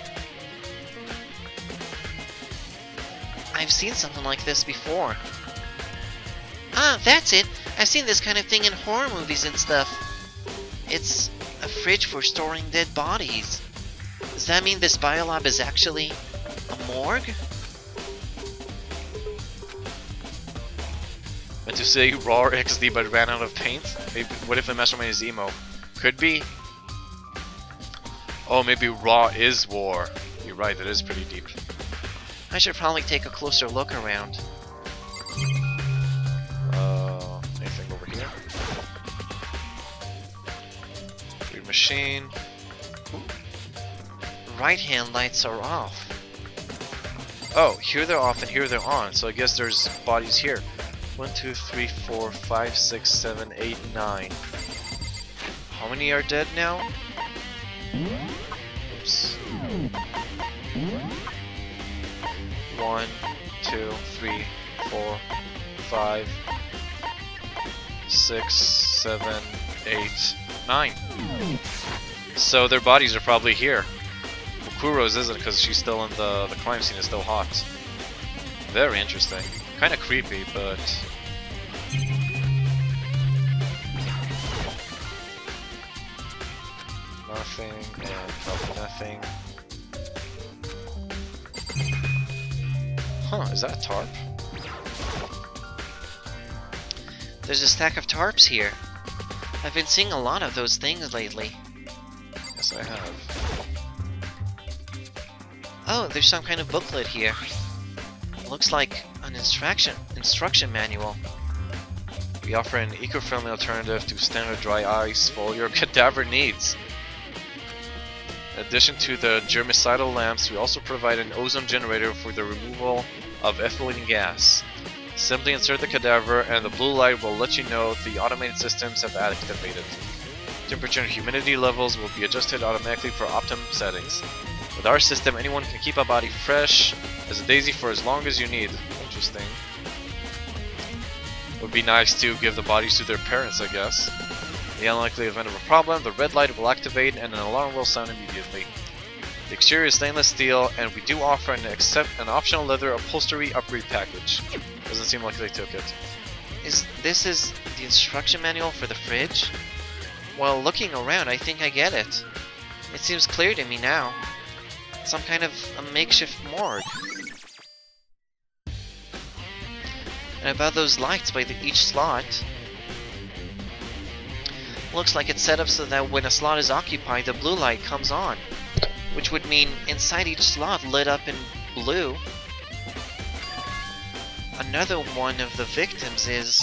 I've seen something like this before. Ah, that's it! I've seen this kind of thing in horror movies and stuff. It's a fridge for storing dead bodies. Does that mean this biolab is actually a morgue? Meant to say raw XD but ran out of paint? Maybe, what if the mastermind is emo? Could be. Oh, maybe raw is war. You're right, that is pretty deep. I should probably take a closer look around. Anything over here? Read machine. Right-hand lights are off. Oh, here they're off and here they're on, so I guess there's bodies here. 1, 2, 3, 4, 5, 6, 7, 8, 9. How many are dead now? Oops. 1, 2, 3, 4, 5, 6, 7, 8, 9. So their bodies are probably here. Kuro's isn't because she's still in the crime scene is still hot. Very interesting. Kind of creepy, but nothing and probably nothing. Huh, is that a tarp? There's a stack of tarps here. I've been seeing a lot of those things lately. Yes, I have. Oh, there's some kind of booklet here. Looks like an instruction manual. We offer an eco-friendly alternative to standard dry ice for all your cadaver needs. In addition to the germicidal lamps, we also provide an ozone generator for the removal of ethylene gas. Simply insert the cadaver and the blue light will let you know the automated systems have activated. Temperature and humidity levels will be adjusted automatically for optimum settings. With our system, anyone can keep a body fresh as a daisy for as long as you need. Interesting. Would be nice to give the bodies to their parents, I guess. In the unlikely event of a problem, the red light will activate and an alarm will sound immediately. The exterior is stainless steel, and we do offer an optional leather upholstery upgrade package. Doesn't seem like they took it. This is the instruction manual for the fridge? Well, looking around, I think I get it. It seems clear to me now. Some kind of a makeshift morgue. And about those lights by each slot. Looks like it's set up so that when a slot is occupied, the blue light comes on. Which would mean inside each slot lit up in blue. Another one of the victims is...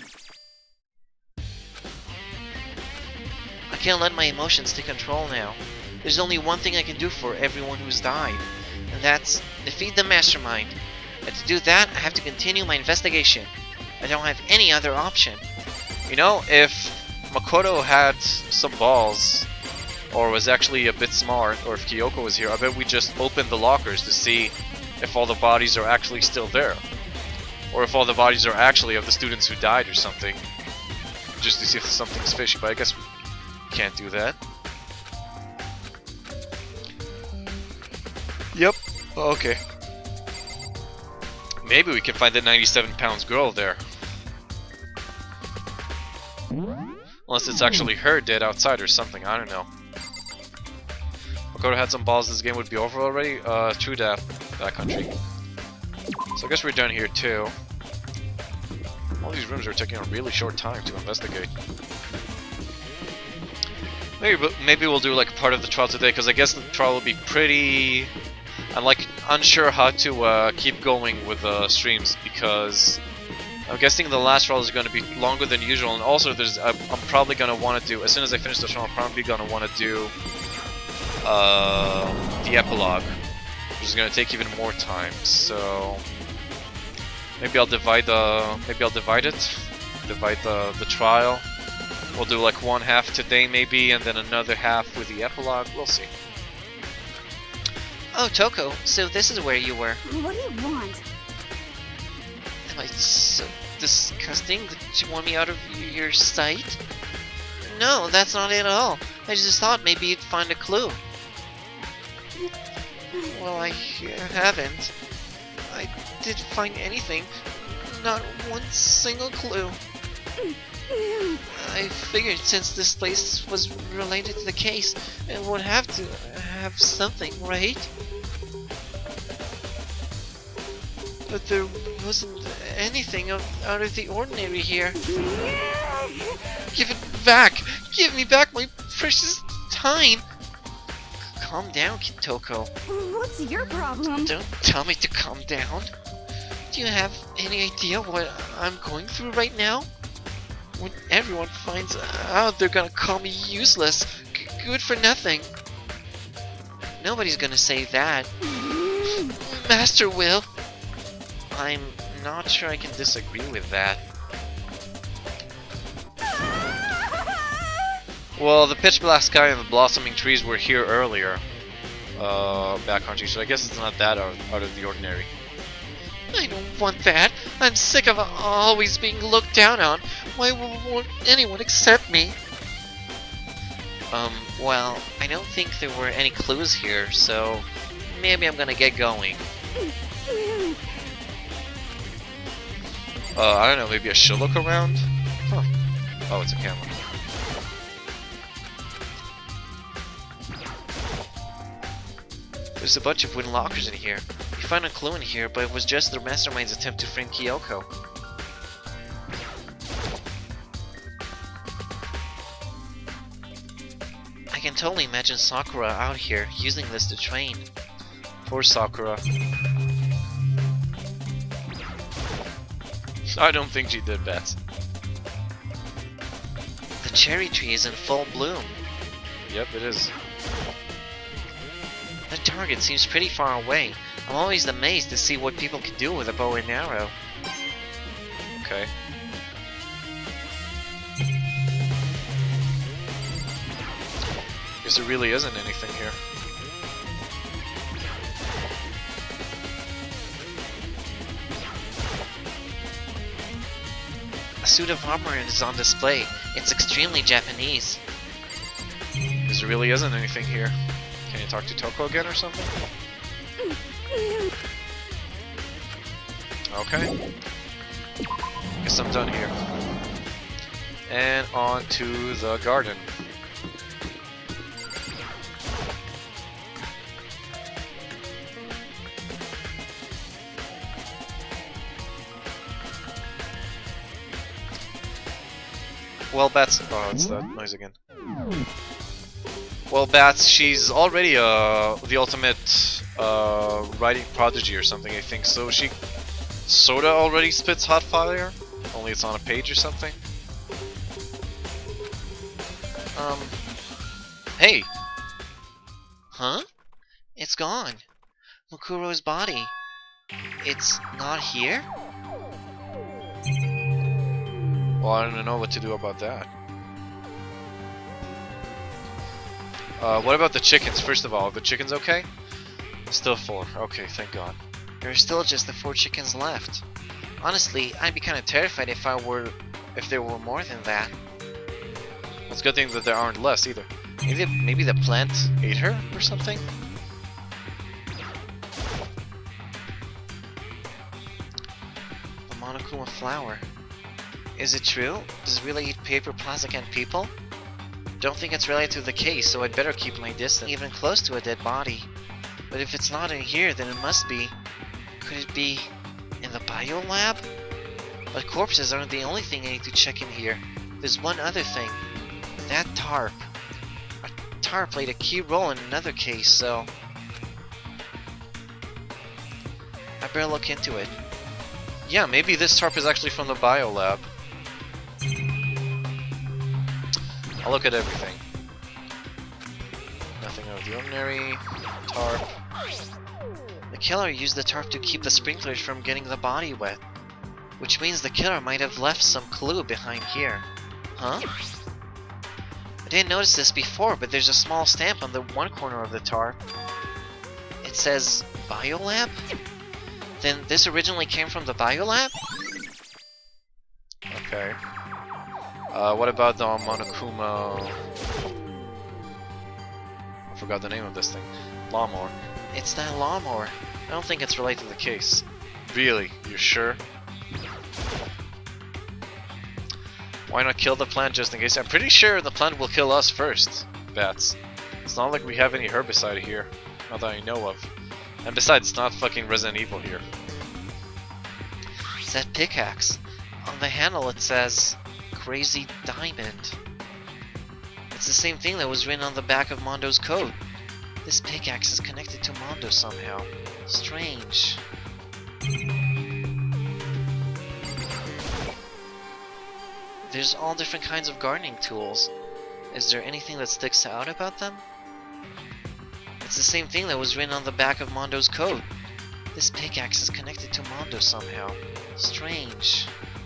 I can't let my emotions take control now. There's only one thing I can do for everyone who's died, and that's defeat the mastermind. And to do that, I have to continue my investigation. I don't have any other option. You know, if Makoto had some balls, or was actually a bit smart, or if Kyoko was here, I bet we just opened the lockers to see if all the bodies are actually still there. Or if all the bodies are actually of the students who died or something. Just to see if something's fishy, but I guess we can't do that. Yep. Okay. Maybe we can find the 97-pound girl there. Unless it's actually her dead outside or something, I don't know. Makoto had some balls, this game would be over already? True that country. So I guess we're done here too. All these rooms are taking a really short time to investigate. Maybe we'll do like part of the trial today, because I guess the trial will be pretty... I'm like unsure how to keep going with streams, because I'm guessing the last trial is going to be longer than usual, and also I'm probably going to want to do, as soon as I finish the trial, I'm probably going to want to do the epilogue, which is going to take even more time. So maybe I'll divide the trial. We'll do like one half today maybe, and then another half with the epilogue. We'll see. Oh, Toko, so this is where you were. What do you want? Am I so disgusting that you want me out of your sight? No, that's not it at all. I just thought maybe you'd find a clue. Well, I haven't. I didn't find anything. Not one single clue. I figured since this place was related to the case, it would have to have something, right? but there wasn't anything out of the ordinary here. Give it back! Give me back my precious time! Calm down, Kitoko. What's your problem? Don't tell me to calm down. Do you have any idea what I'm going through right now? When everyone finds out, they're gonna call me useless, good for nothing. Nobody's gonna say that. Master will. I'm not sure I can disagree with that. Well, the pitch black sky and the blossoming trees were here earlier. Backcountry, so I guess it's not that out of the ordinary. I don't want that. I'm sick of always being looked down on. Why won't anyone accept me? Well, I don't think there were any clues here, so maybe I'm gonna get going. I don't know, maybe I should look around? Huh. Oh, it's a camera. There's a bunch of wooden lockers in here. We found a clue in here, but it was just the mastermind's attempt to frame Kyoko. I can totally imagine Sakura out here using this to train. Poor Sakura. I don't think she did that. The cherry tree is in full bloom. Yep, it is. The target seems pretty far away. I'm always amazed to see what people can do with a bow and arrow. Okay. Guess there really isn't anything here. A suit of armor is on display. It's extremely Japanese. Guess there really isn't anything here. Can you talk to Toko again or something? Okay. Guess I'm done here. And on to the garden. Well, Bats. Oh, it's that noise again. Well, Bats, she's already the ultimate writing prodigy or something, I think. So she sorta already spits hot fire, only it's on a page or something. Hey! Huh? It's gone. Mukuro's body. It's not here? Well, I don't know what to do about that. What about the chickens, first of all? Are the chickens okay? Still 4. Okay, thank God. There are still just the 4 chickens left. Honestly, I'd be kind of terrified if there were more than that. Well, it's a good thing that there aren't less either. Maybe the plant ate her or something? The Monokuma flower. Is it true? Does it really eat paper, plastic, and people? Don't think it's related to the case, so I'd better keep my distance. Even close to a dead body. But if it's not in here, then it must be. Could it be in the bio lab? But corpses aren't the only thing I need to check in here. There's one other thing. That tarp. A tarp played a key role in another case, so I better look into it. Yeah, maybe this tarp is actually from the bio lab. I'll look at everything. Nothing out of the ordinary. Tarp. The killer used the tarp to keep the sprinklers from getting the body wet. Which means the killer might have left some clue behind here. Huh? I didn't notice this before, but there's a small stamp on the one corner of the tarp. It says Biolab? Then this originally came from the Biolab? Okay. What about the Monokuma? I forgot the name of this thing. Lawnmower. It's that lawnmower. I don't think it's related to the case. Really? You're sure? Why not kill the plant just in case? I'm pretty sure the plant will kill us first, Bats. It's not like we have any herbicide here. Not that I know of. And besides, it's not fucking Resident Evil here. It's that pickaxe. On the handle it says, Crazy Diamond. It's the same thing that was written on the back of Mondo's coat. This pickaxe is connected to Mondo somehow. Strange. There's all different kinds of gardening tools. Is there anything that sticks out about them? It's the same thing that was written on the back of Mondo's coat. This pickaxe is connected to Mondo somehow. Strange.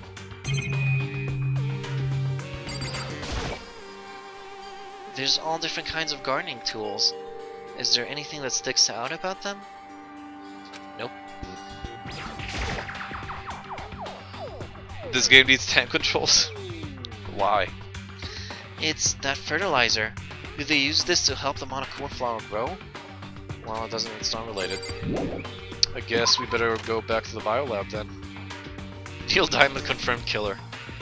There's all different kinds of gardening tools. Is there anything that sticks out about them? Nope. This game needs tank controls. Why? It's that fertilizer. Do they use this to help the Monokuma flower grow? Well, it doesn't. It's not related. I guess we better go back to the biolab then. Neil Diamond confirmed killer.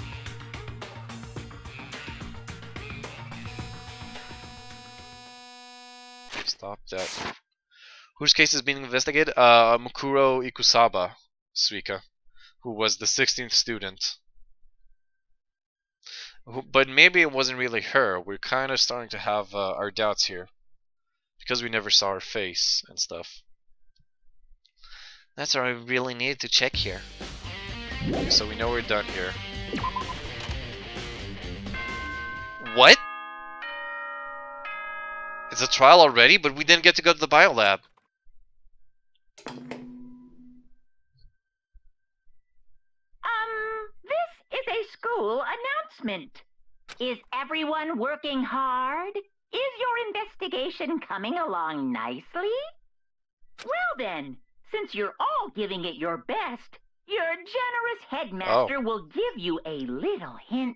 Stop that. Whose case is being investigated? Mukuro Ikusaba, Suika, who was the 16th student. But maybe it wasn't really her. We're kind of starting to have our doubts here. Because we never saw her face and stuff. That's what I really needed to check here. So we know we're done here. What? It's a trial already, but we didn't get to go to the biolab. This is a school announcement. Is everyone working hard? Is your investigation coming along nicely? Well then, since you're all giving it your best, your generous headmaster will give you a little hint.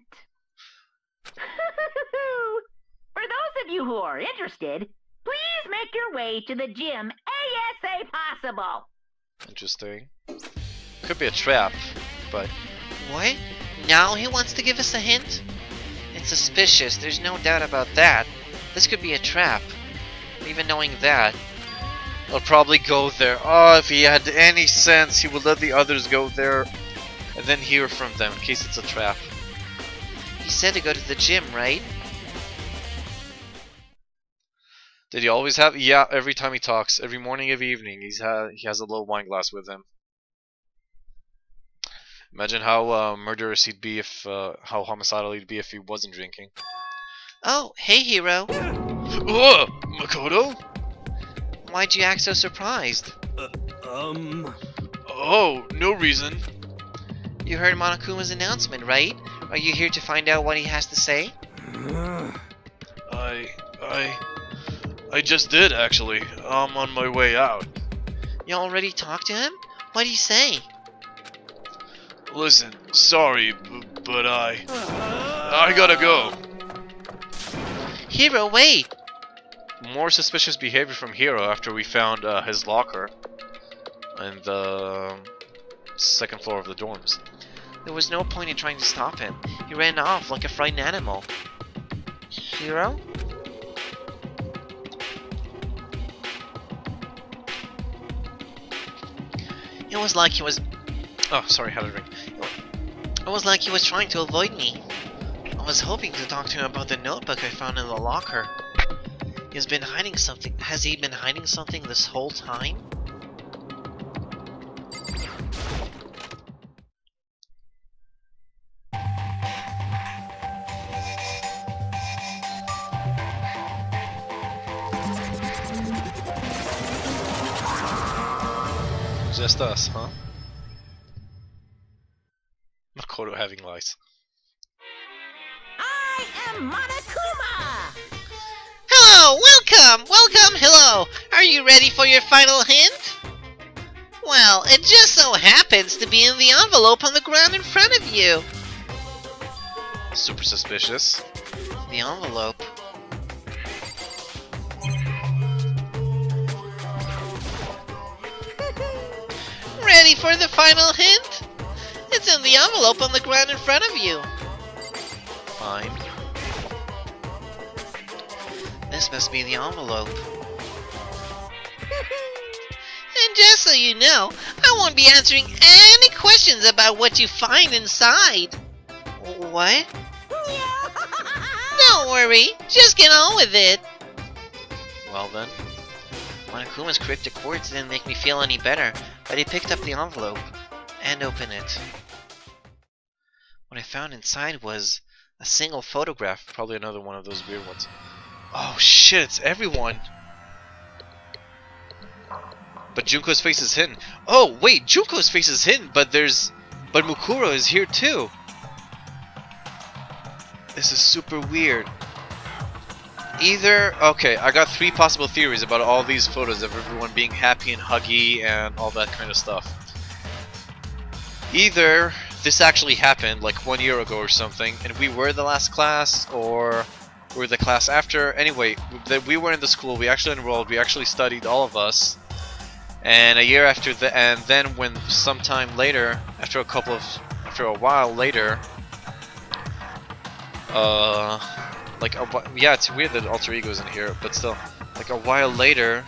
For those of you who are interested, please make your way to the gym ASA possible. Interesting. Could be a trap, but... What? Now he wants to give us a hint? It's suspicious, there's no doubt about that. This could be a trap. Even knowing that. I'll probably go there. Oh, if he had any sense, he would let the others go there and then hear from them in case it's a trap. He said to go to the gym, right? Did he always have? Yeah, every time he talks, every morning, every evening, he has a little wine glass with him. Imagine how murderous he'd be if, how homicidal he'd be if he wasn't drinking. Oh, hey Hiro. Makoto? Why'd you act so surprised? Oh, no reason. You heard Monokuma's announcement, right? Are you here to find out what he has to say? I just did, actually. I'm on my way out. You already talked to him? What'd he say? Listen, sorry, but I gotta go. Hiro, wait! More suspicious behavior from Hiro after we found his locker in the second floor of the dorms. There was no point in trying to stop him. He ran off like a frightened animal. Hiro? It was like he was... Oh, sorry, had a drink. It was like he was trying to avoid me. I was hoping to talk to him about the notebook I found in the locker. He's been hiding something. Has he been hiding something this whole time? Just us, huh? Makoto having lice. I am Monokuma! Hello, welcome, hello. Are you ready for your final hint? Well, it just so happens to be in the envelope on the ground in front of you. Super suspicious. The envelope. Ready for the final hint? It's in the envelope on the ground in front of you. Fine. This must be the envelope. And just just so you know, I won't be answering any questions about what you find inside. What? Don't worry, just get on with it. Well then. Monokuma's cryptic words didn't make me feel any better, but he picked up the envelope and opened it. What I found inside was a single photograph. Probably another one of those weird ones. Oh shit, it's everyone! But Junko's face is hidden. Oh wait, Junko's face is hidden, but Mukuro is here too. This is super weird. Okay, I got 3 possible theories about all these photos of everyone being happy and huggy and all that kind of stuff. Either this actually happened like 1 year ago or something, and we were the last class, or we were the class after. Anyway, we were in the school, we actually enrolled, we actually studied, all of us. And a year after and then when sometime later, after a while later, yeah, it's weird that Alter Ego is in here, but still, like a while later,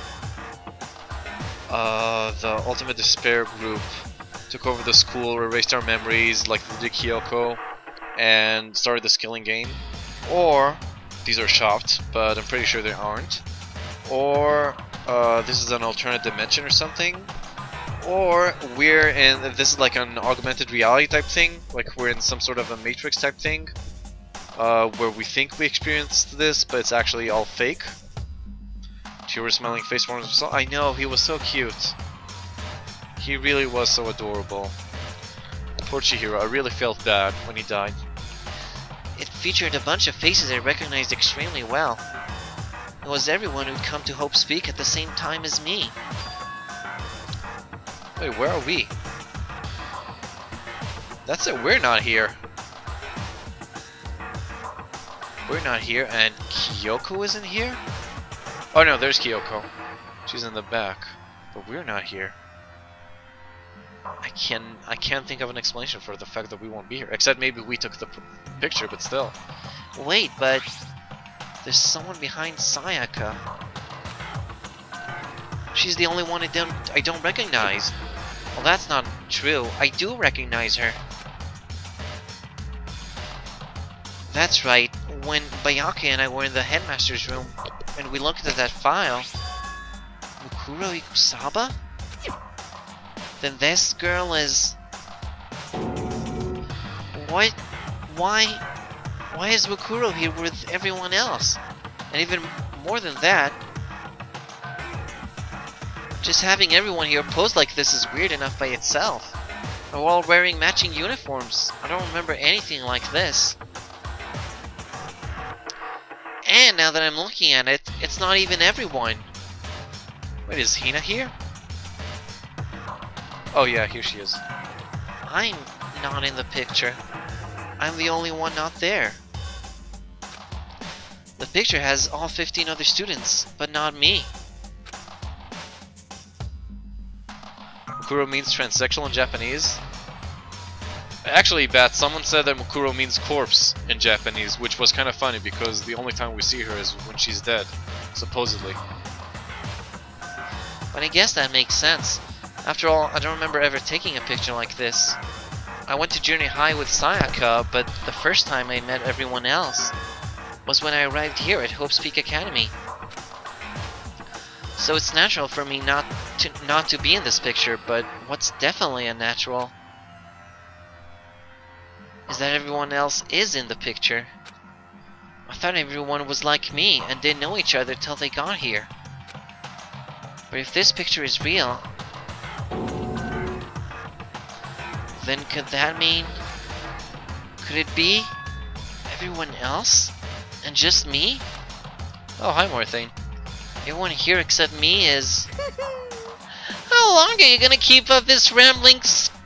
the Ultimate Despair group took over the school, erased our memories, like they did Kyoko, and started the skilling game. Or, these are shopped, but I'm pretty sure they aren't. Or, this is an alternate dimension or something. Or, this is like an augmented reality type thing, like we're in some sort of a Matrix type thing. Where we think we experienced this, but it's actually all fake. Chihiro smiling face warms. I know, he was so cute. He really was so adorable. Poor Chihiro, I really felt bad when he died. It featured a bunch of faces I recognized extremely well. It was everyone who'd come to Hope Speak at the same time as me. Wait, where are we? That's it, we're not here. We're not here, and Kyoko isn't here? Oh no, there's Kyoko. She's in the back. But we're not here. I can't think of an explanation for the fact that we won't be here. Except maybe we took the picture, but still. Wait, but there's someone behind Sayaka. She's the only one I don't recognize. Well, that's not true. I do recognize her. That's right. When Bayake and I were in the headmaster's room and we looked at that file, Mukuro Ikusaba? Then this girl is... What? Why is Mukuro here with everyone else? And even more than that, just having everyone here pose like this is weird enough by itself. We're all wearing matching uniforms. I don't remember anything like this. And now that I'm looking at it, it's not even everyone. Wait, is Hina here? Oh yeah, here she is. I'm not in the picture. I'm the only one not there. The picture has all 15 other students, but not me. Mukuro means transsexual in Japanese. Actually, Bat, someone said that Mukuro means corpse in Japanese, which was kind of funny because the only time we see her is when she's dead, supposedly. But I guess that makes sense. After all, I don't remember ever taking a picture like this. I went to junior high with Sayaka, but the first time I met everyone else was when I arrived here at Hope's Peak Academy. So it's natural for me not to be in this picture, but what's definitely unnatural is that everyone else is in the picture. I thought everyone was like me and didn't know each other till they got here. But if this picture is real, then could that mean... Could it be everyone else? And just me? Oh, hi Morthane. Everyone here except me is... How long are you gonna keep up this rambling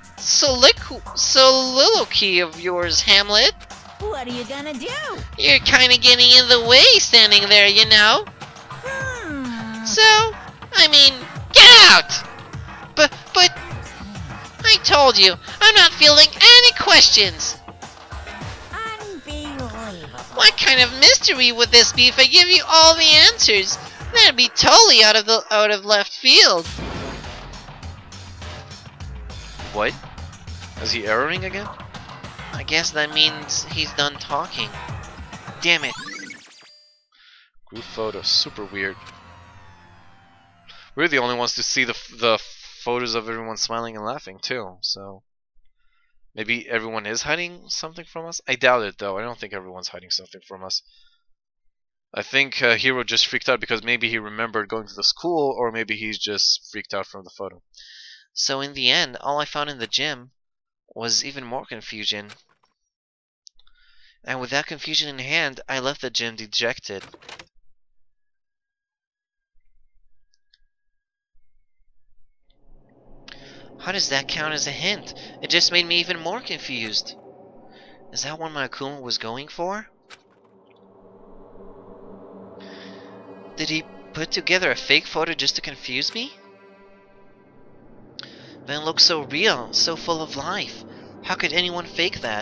soliloquy of yours, Hamlet? What are you gonna do? You're kinda getting in the way standing there, you know? So, I mean, get out! But, I told you, I'm not fielding any questions! Unbelievable. What kind of mystery would this be if I give you all the answers? That'd be totally out of left field. What? Is he erroring again? I guess that means he's done talking. Damn it. Group photo, super weird. We're the only ones to see the photos of everyone smiling and laughing too, so maybe everyone is hiding something from us? I doubt it though. I don't think everyone's hiding something from us. I think Hero just freaked out because maybe he remembered going to the school, or maybe he's just freaked out from the photo. So in the end, all I found in the gym was even more confusion. And with that confusion in hand, I left the gym dejected. How does that count as a hint? It just made me even more confused. Is that what my Akuma was going for? Did he put together a fake photo just to confuse me? But it looks so real, so full of life. How could anyone fake that?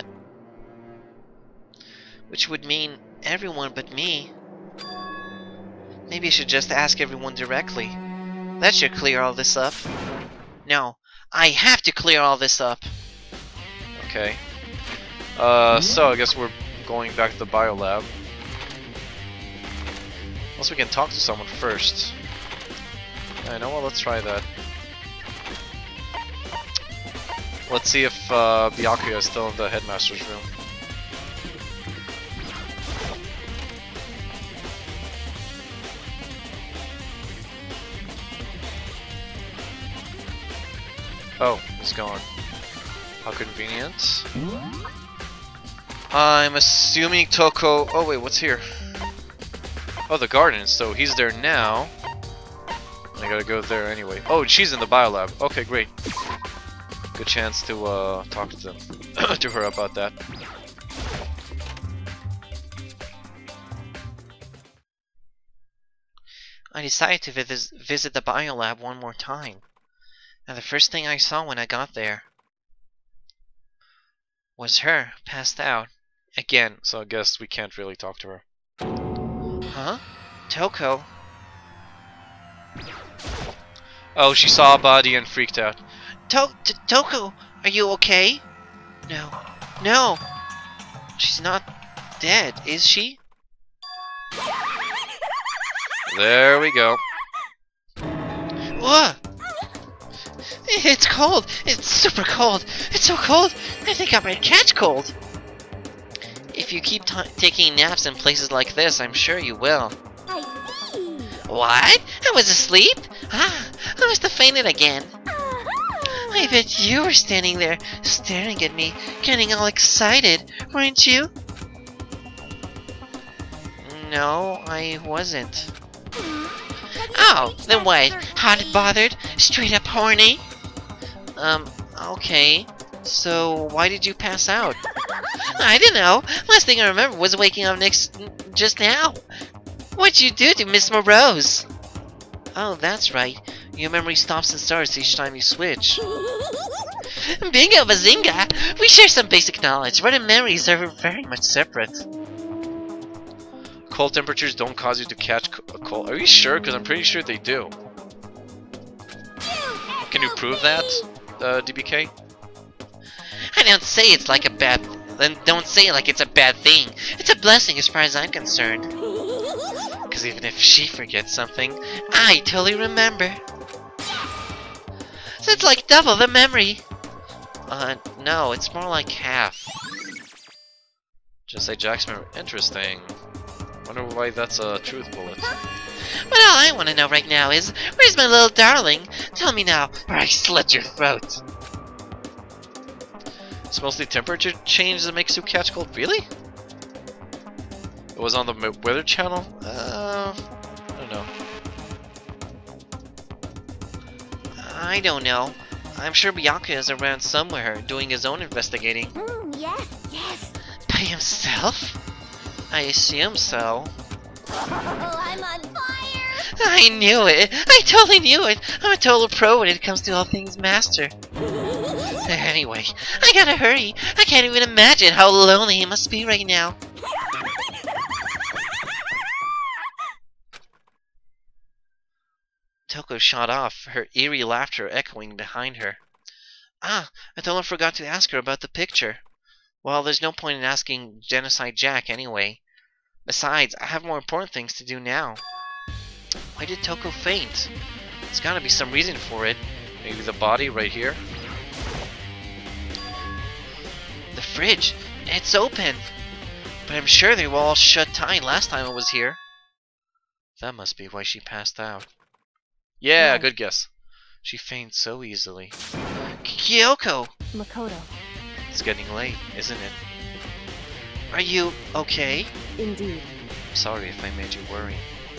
Which would mean everyone but me. Maybe I should just ask everyone directly. That should clear all this up. No, I have to clear all this up. Okay. So I guess we're going back to the biolab. Unless we can talk to someone first. Yeah, you know what? Let's try that. Let's see if Byakuya is still in the headmaster's room. Oh, he's gone. How convenient. I'm assuming Toko... Oh wait, what's here? Oh, the garden, so he's there now. I gotta go there anyway. Oh, she's in the biolab. Okay, great. Good chance to talk to them, to her about that. I decided to visit the biolab one more time. And the first thing I saw when I got there was her, passed out. Again, so I guess we can't really talk to her. Huh? Toko? Oh, she saw a body and freaked out. Toko, are you okay? No. No! She's not dead, is she? There we go. What? It's cold! It's super cold! It's so cold! I think I might catch cold! If you keep taking naps in places like this, I'm sure you will. I see. What? I was asleep? Ah, I must have fainted again. I bet you were standing there, staring at me, getting all excited, weren't you? No, I wasn't. Oh, then what? Hot bothered? Straight up horny? Okay. So, why did you pass out? I don't know. Last thing I remember was waking up just now. What'd you do to Miss Morose? Oh, that's right. Your memory stops and starts each time you switch. Bingo bazinga! We share some basic knowledge, but our memories are very much separate. Cold temperatures don't cause you to catch a cold. Are you sure? Because I'm pretty sure they do. Can you prove that, DBK? I don't say it's like a bad... Then don't say it like it's a bad thing. It's a blessing as far as I'm concerned. Because even if she forgets something, I totally remember. So it's like double the memory. No, it's more like half. Just say Jack's memory. Interesting. Wonder why that's a truth bullet. But all I want to know right now is, where's my little darling? Tell me now, or I slit your throat. It's mostly temperature change that makes you catch cold. Really? It was on the Weather Channel? I don't know. I don't know. I'm sure Byakuya is around somewhere, doing his own investigating. Yes. By himself? I assume so. Oh, I'm on fire. I knew it! I totally knew it! I'm a total pro when it comes to all things master. Anyway, I gotta hurry. I can't even imagine how lonely he must be right now. Toko shot off, her eerie laughter echoing behind her. Ah, I totally forgot to ask her about the picture. Well, there's no point in asking Genocide Jack anyway. Besides, I have more important things to do now. Why did Toko faint? There's gotta be some reason for it. Maybe the body right here? The fridge, it's open. But I'm sure they were all shut tight last time I was here. That must be why she passed out. Yeah, Right. good guess. She faints so easily. Kyoko, Makoto. It's getting late, isn't it? are you okay? Indeed. Sorry if I made you worry.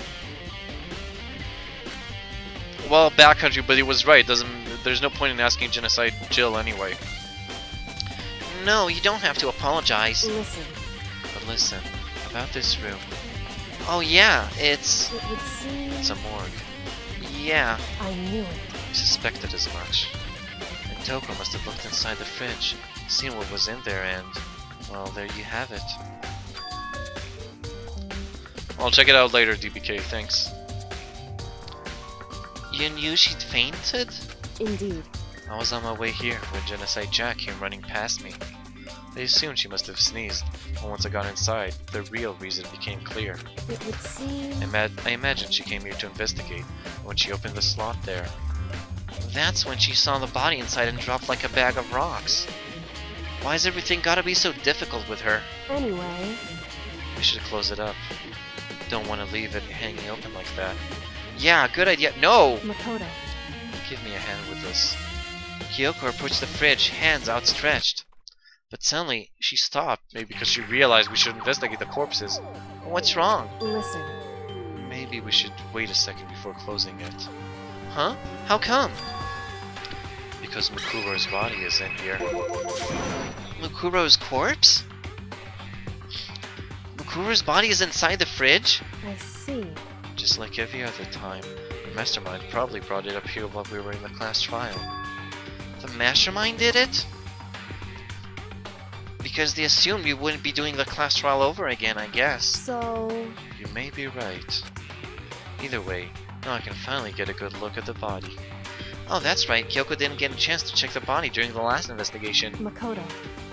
Well, backcountry, but he was right. There's no point in asking Genocide Jill anyway. No, you don't have to apologize. Listen, But listen, about this room. Oh yeah, it's... it would seem... It's a morgue. yeah. I knew it. I suspected as much. And Toko must have looked inside the fridge, seen what was in there, and... well, there you have it. I'll check it out later, DBK, thanks. You knew she'd fainted? Indeed. I was on my way here when Genocide Jack came running past me. They assumed she must have sneezed, and once I got inside, the real reason became clear. It would seem... I imagine she came here to investigate, and when she opened the slot there, That's when she saw the body inside and dropped like a bag of rocks. Why's everything gotta be so difficult with her? Anyway, we should close it up. Don't want to leave it hanging open like that. Yeah, good idea. No! Makoto. Give me a hand with this. Kyoko approached the fridge, hands outstretched. But suddenly, she stopped, maybe because she realized we should investigate the corpses. What's wrong? Listen. Maybe we should wait a second before closing it. Huh? How come? Because Mukuro's body is in here. Mukuro's corpse? Mukuro's body is inside the fridge? I see. Just like every other time, the Mastermind probably brought it up here while we were in the class trial. The Mastermind did it? Because they assumed we wouldn't be doing the class trial over again, I guess. So... You may be right. Either way, now I can finally get a good look at the body. Oh, that's right. Kyoko didn't get a chance to check the body during the last investigation. Makoto.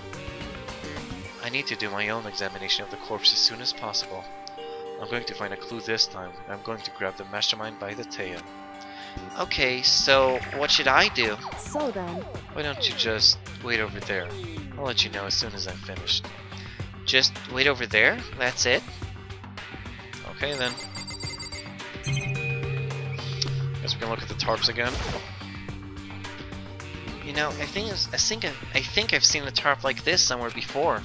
I need to do my own examination of the corpse as soon as possible. I'm going to find a clue this time, and I'm going to grab the Mastermind by the tail. Okay, so what should I do? So then, Why don't you just wait over there? I'll let you know as soon as I'm finished. Just wait over there? That's it? Okay then. Guess we can look at the tarps again. You know, I think I've seen a tarp like this somewhere before.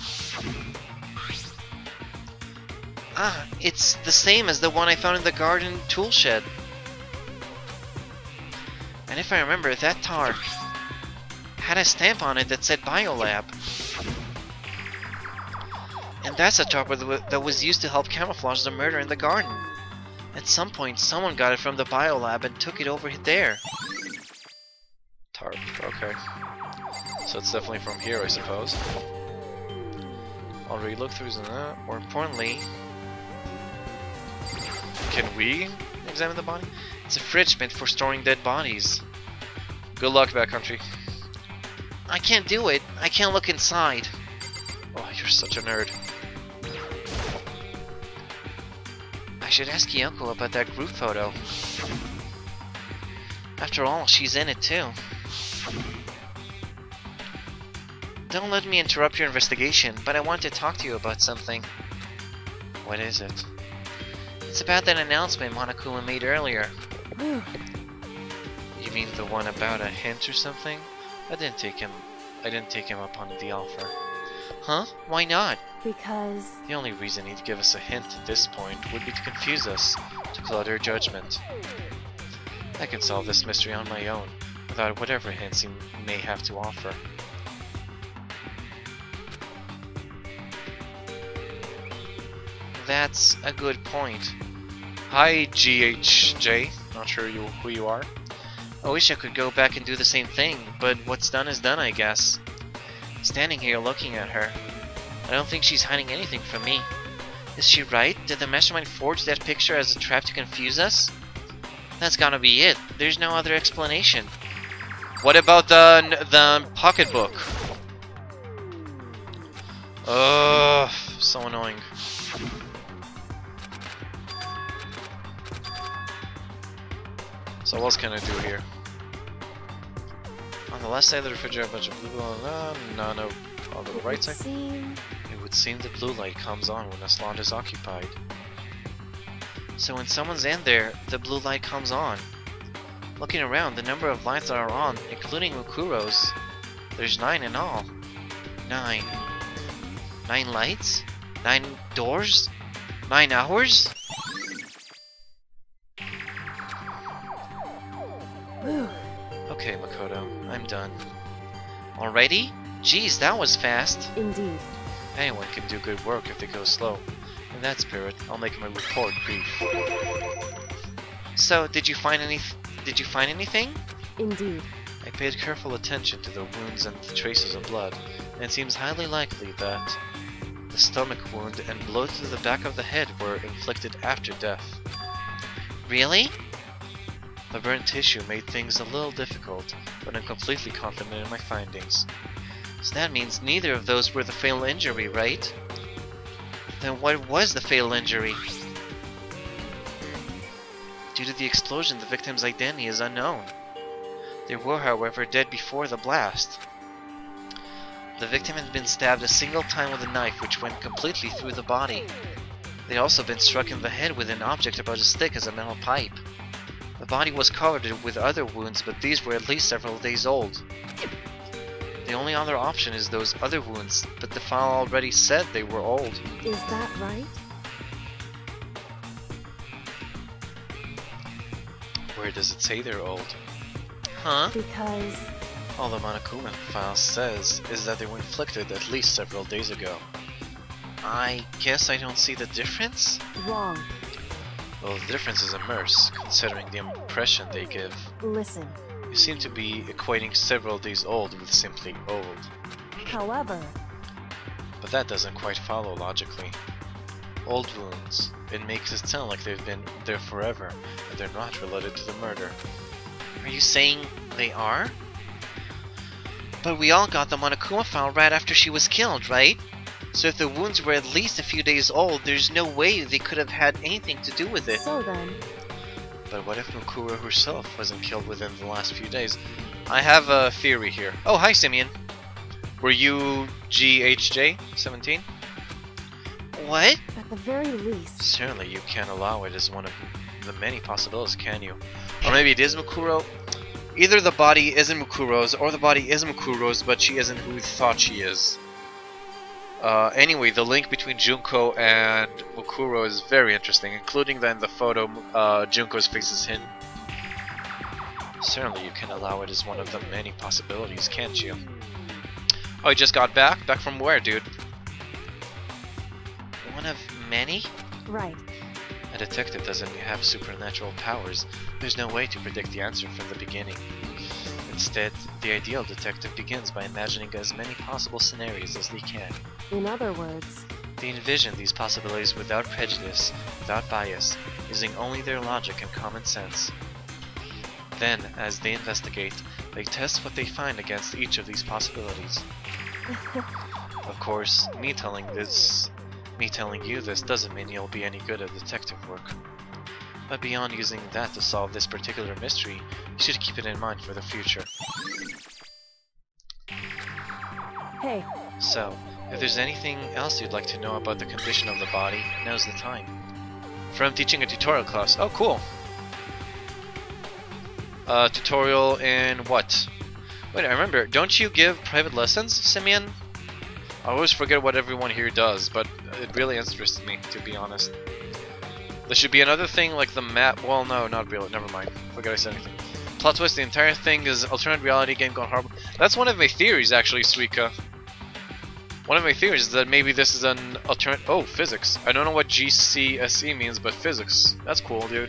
Ah, it's the same as the one I found in the garden tool shed. And if I remember, that tarp had a stamp on it that said Biolab. And that's a tarp that was used to help camouflage the murder in the garden. At some point, someone got it from the Biolab and took it over there. Tarp, okay. So it's definitely from here, I suppose. I'll relook through that. More importantly, Can we examine the body? it's a fridge meant for storing dead bodies. Good luck, backcountry. I can't do it. I can't look inside. Oh, you're such a nerd. I should ask Kyoko about that group photo. After all, she's in it too. Don't let me interrupt your investigation, but I want to talk to you about something. What is it? It's about that announcement Monokuma made earlier. You mean the one about a hint or something? I didn't take him up on the offer. Huh? Why not? because... The only reason he'd give us a hint at this point would be to confuse us, to clutter judgment. I can solve this mystery on my own, without whatever hints he may have to offer. That's a good point. Hi, GHJ. Not sure who you are. I wish I could go back and do the same thing, but what's done is done, I guess. Standing here looking at her, I don't think she's hiding anything from me. Is she right? Did the Mastermind forge that picture as a trap to confuse us? That's gotta be it. There's no other explanation. What about the pocketbook? Ugh, so annoying. So what else can I do here? On the left side of the refrigerator, a bunch of blue light. No. On the right side? It would seem the blue light comes on when a slot is occupied. So when someone's in there, the blue light comes on. Looking around, the number of lights that are on, including Mukuro's, there's 9 in all. 9. 9 lights? 9 doors? 9 hours? Okay, Makoto, I'm done. Already? Geez, that was fast. Indeed. Anyone can do good work if they go slow. In that spirit, I'll make my report brief. So, did you find anything? Indeed. I paid careful attention to the wounds and the traces of blood, and it seems highly likely that the stomach wound and blow to the back of the head were inflicted after death. Really? The burnt tissue made things a little difficult, but I'm completely confident in my findings. So that means neither of those were the fatal injury, right? Then what was the fatal injury? Due to the explosion, the victim's identity is unknown. They were, however, dead before the blast. The victim had been stabbed a single time with a knife which went completely through the body. They'd also been struck in the head with an object about as thick as a metal pipe. The body was covered with other wounds, but these were at least several days old. The only other option is those other wounds, but the file already said they were old. Is that right? Where does it say they're old? Huh? Because... All the Monokuma file says is that they were inflicted at least several days ago. I guess I don't see the difference? Wrong. Well, the difference is immense, considering the impression they give. Listen. You seem to be equating several days old with simply old. However... But that doesn't quite follow logically. Old wounds, it makes it sound like they've been there forever, and they're not related to the murder. Are you saying they are? But we all got the Monokuma file right after she was killed, right? So if the wounds were at least a few days old, there's no way they could have had anything to do with it. So then... But what if Mukuro herself wasn't killed within the last few days? I have a theory here. Oh, hi Simeon. Were you GHJ 17? What? At the very least... Certainly you can't allow it as one of the many possibilities, can you? Or maybe it is Mukuro? Either the body isn't Mukuro's, or the body is Mukuro's, but she isn't who we thought she is. Anyway, the link between Junko and Mukuro is very interesting, including that in the photo Junko's face is hidden. Certainly you can allow it as one of the many possibilities, can't you? Oh, you just got back? Back from where, dude? One of many? Right. A detective doesn't have supernatural powers. There's no way to predict the answer from the beginning. Instead, the ideal detective begins by imagining as many possible scenarios as they can. In other words... They envision these possibilities without prejudice, without bias, using only their logic and common sense. Then, as they investigate, they test what they find against each of these possibilities. Of course, me telling you this doesn't mean you'll be any good at detective work. But beyond using that to solve this particular mystery, you should keep it in mind for the future. Hey, So, if there's anything else you'd like to know about the condition of the body, now's the time. From teaching a tutorial class. Oh, cool. Tutorial in what? Wait, I remember. Don't you give private lessons, Simeon? I always forget what everyone here does, but it really interests me, to be honest. There should be another thing like the map. Well, no, not really. Never mind. Forget I said anything. Plot twist: the entire thing is alternate reality game gone horrible. That's one of my theories, actually, Suika. One of my theories is that maybe this is an alternate. Oh, physics. I don't know what GCSE means, but physics. That's cool, dude.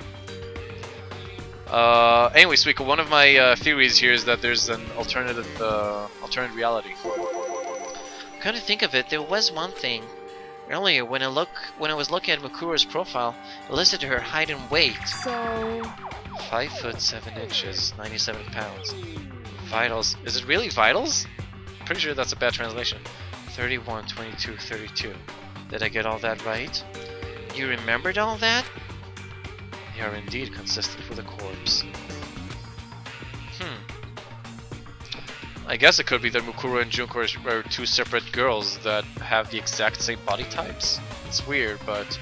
Anyway, Suika, one of my theories here is that there's an alternate reality. Come to think of it, there was one thing. Earlier, when I was looking at Mukuro's profile, it listed her height and weight. so... 5 foot 7 inches, 97 pounds. Vitals. Is it really vitals? Pretty sure that's a bad translation. 31, 22, 32. Did I get all that right? You remembered all that? They are indeed consistent with a corpse. I guess it could be that Mukuro and Junko are two separate girls that have the exact same body types. It's weird, but...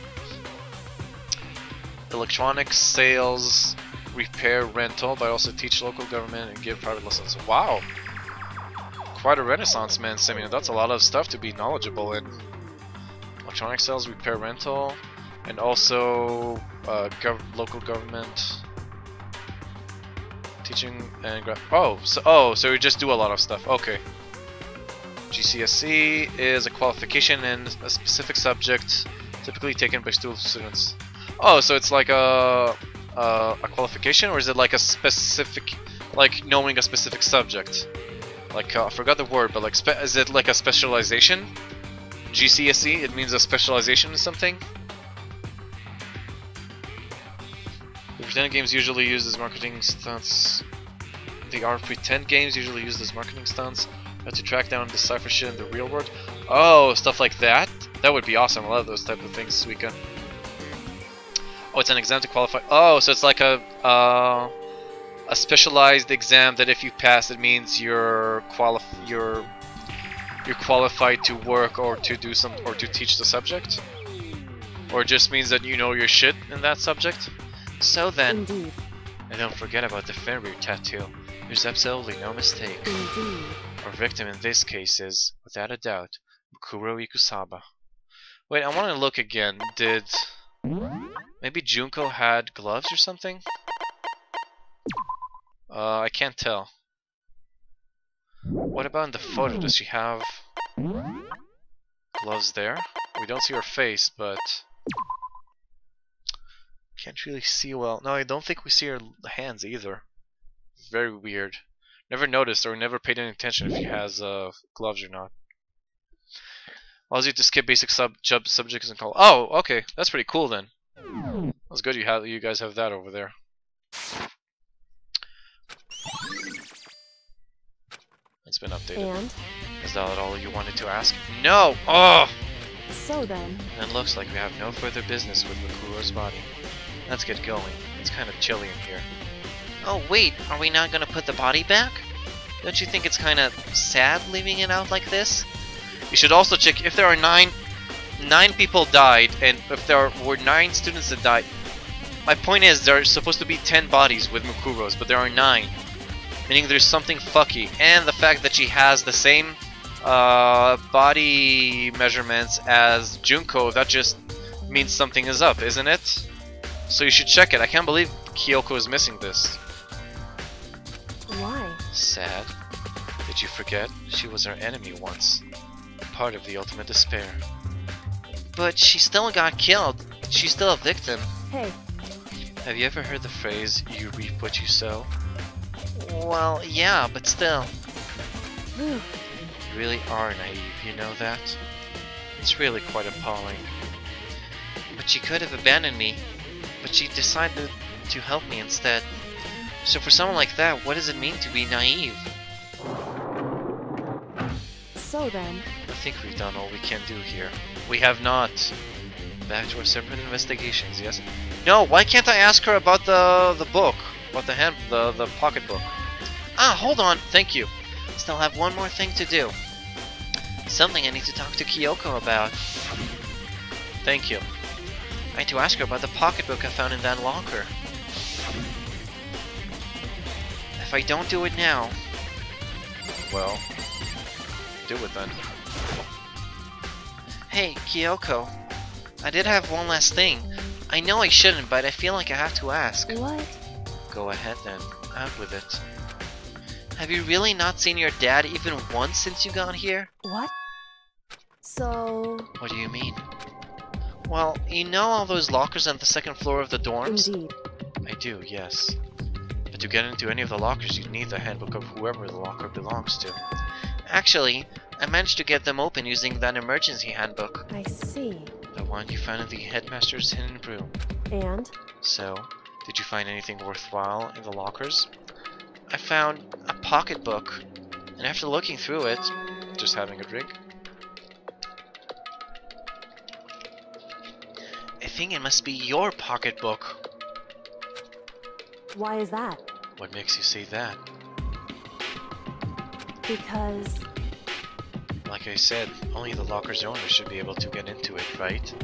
Electronics, sales, repair, rental, but also teach local government and give private lessons. Wow! Quite a renaissance, man, Simeon. That's a lot of stuff to be knowledgeable in. Electronic sales, repair, rental, and also local government. Teaching and so we just do a lot of stuff. Okay. GCSE is a qualification in a specific subject, typically taken by students. Oh, so it's like a qualification, or is it like a specific, like knowing a specific subject? Like I forgot the word, but like is it like a specialization? GCSE, it means a specialization in something. The pretend games usually used as marketing stunts. They are pretend games usually used as marketing stunts. Have to track down and decipher shit in the real world. Oh, stuff like that? That would be awesome. I love those type of things, Suika. Oh, it's an exam to qualify. Oh, so it's like a specialized exam that if you pass, it means you're qualified to work or to do some or to teach the subject, or it just means that you know your shit in that subject. So then, Indeed. And don't forget about the Fenrir tattoo. There's absolutely no mistake. Indeed. Our victim in this case is, without a doubt, Mukuro Ikusaba. Wait, I want to look again. Did maybe Junko had gloves or something? I can't tell. What about in the photo? Does she have gloves there? We don't see her face, but can't really see well. No, I don't think we see her hands either. Very weird. Never noticed or never paid any attention if she has gloves or not. Allows you to skip basic subjects and call. Oh, okay, that's pretty cool then. That's good. You guys have that over there. It's been updated. And? Is that all you wanted to ask? No! Oh! So then. And it looks like we have no further business with Mukuro's body. Let's get going. It's kind of chilly in here. oh wait, are we not gonna put the body back? Don't you think it's kinda sad leaving it out like this? You should also check if there are nine people died, and if there were 9 students that died. My point is, there are supposed to be 10 bodies with Mukuro's, but there are 9. Meaning there's something fucky. And the fact that she has the same body measurements as Junko, that just means something is up, isn't it? So you should check it. I can't believe Kyoko is missing this. Why? Sad. Did you forget? She was our enemy once. Part of the ultimate despair. But she still got killed. She's still a victim. Hey, Have you ever heard the phrase, you reap what you sow? Well, yeah, but still. whew, You really are naive, you know that? It's really quite appalling. But she could have abandoned me. But she decided to help me instead. So for someone like that, what does it mean to be naive? so then. I think we've done all we can do here. We have not. Back to our separate investigations, yes? No, why can't I ask her about the book? About the pocket book? Ah, hold on. Thank you. Still have one more thing to do. Something I need to talk to Kyoko about. Thank you. I need to ask her about the pocketbook I found in that locker. If I don't do it now... Well, do it then. Hey, Kyoko. I did have one last thing. I know I shouldn't, but I feel like I have to ask. What? Go ahead then. Out with it. Have you really not seen your dad even once since you got here? What? So... What do you mean? Well, you know all those lockers on the second floor of the dorms? Indeed. I do, yes. But to get into any of the lockers, you'd need the handbook of whoever the locker belongs to. Actually, I managed to get them open using that emergency handbook. I see. The one you found in the headmaster's hidden room. And? So, Did you find anything worthwhile in the lockers? I found a pocketbook, and after looking through it, just having a drink, I think it must be your pocketbook. Why is that? What makes you say that? Because Like I said, only the locker's owner should be able to get into it, right?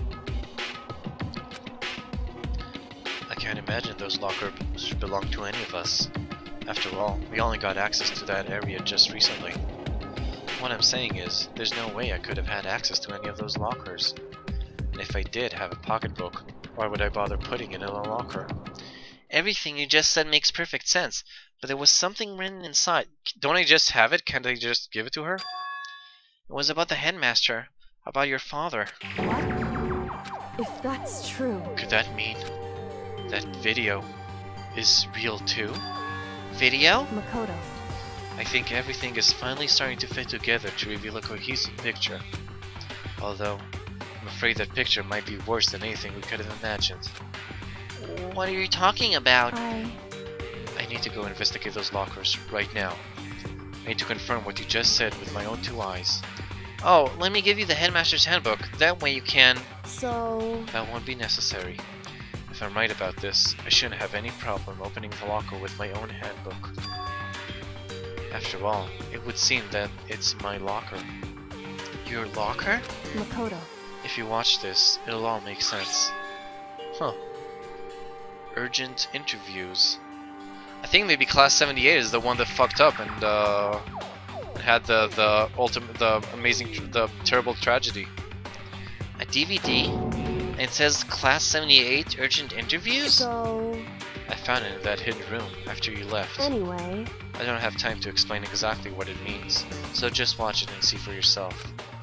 I can't imagine those lockers belong to any of us. After all, we only got access to that area just recently. What I'm saying is, there's no way I could have had access to any of those lockers. And if I did have a pocketbook, why would I bother putting it in a locker? Everything you just said makes perfect sense, but there was something written inside. Don't I just have it? Can't I just give it to her? It was about the headmaster, about your father. what? If that's true, Could that mean that video is real too? Video? Makoto, I think everything is finally starting to fit together to reveal a cohesive picture. Although, I'm afraid that picture might be worse than anything we could have imagined. What are you talking about? I need to go investigate those lockers right now. I need to confirm what you just said with my own 2 eyes. Oh, let me give you the headmaster's handbook. That way you can... so That won't be necessary. If I'm right about this, I shouldn't have any problem opening the locker with my own handbook. After all, it would seem that it's my locker. Your locker? Makoto, If you watch this, it'll all make sense. Huh. Urgent interviews. I think maybe Class 78 is the one that fucked up and had the terrible tragedy. A DVD? And it says Class 78 Urgent Interviews? so I found it in that hidden room after you left. anyway, I don't have time to explain exactly what it means, so just watch it and see for yourself.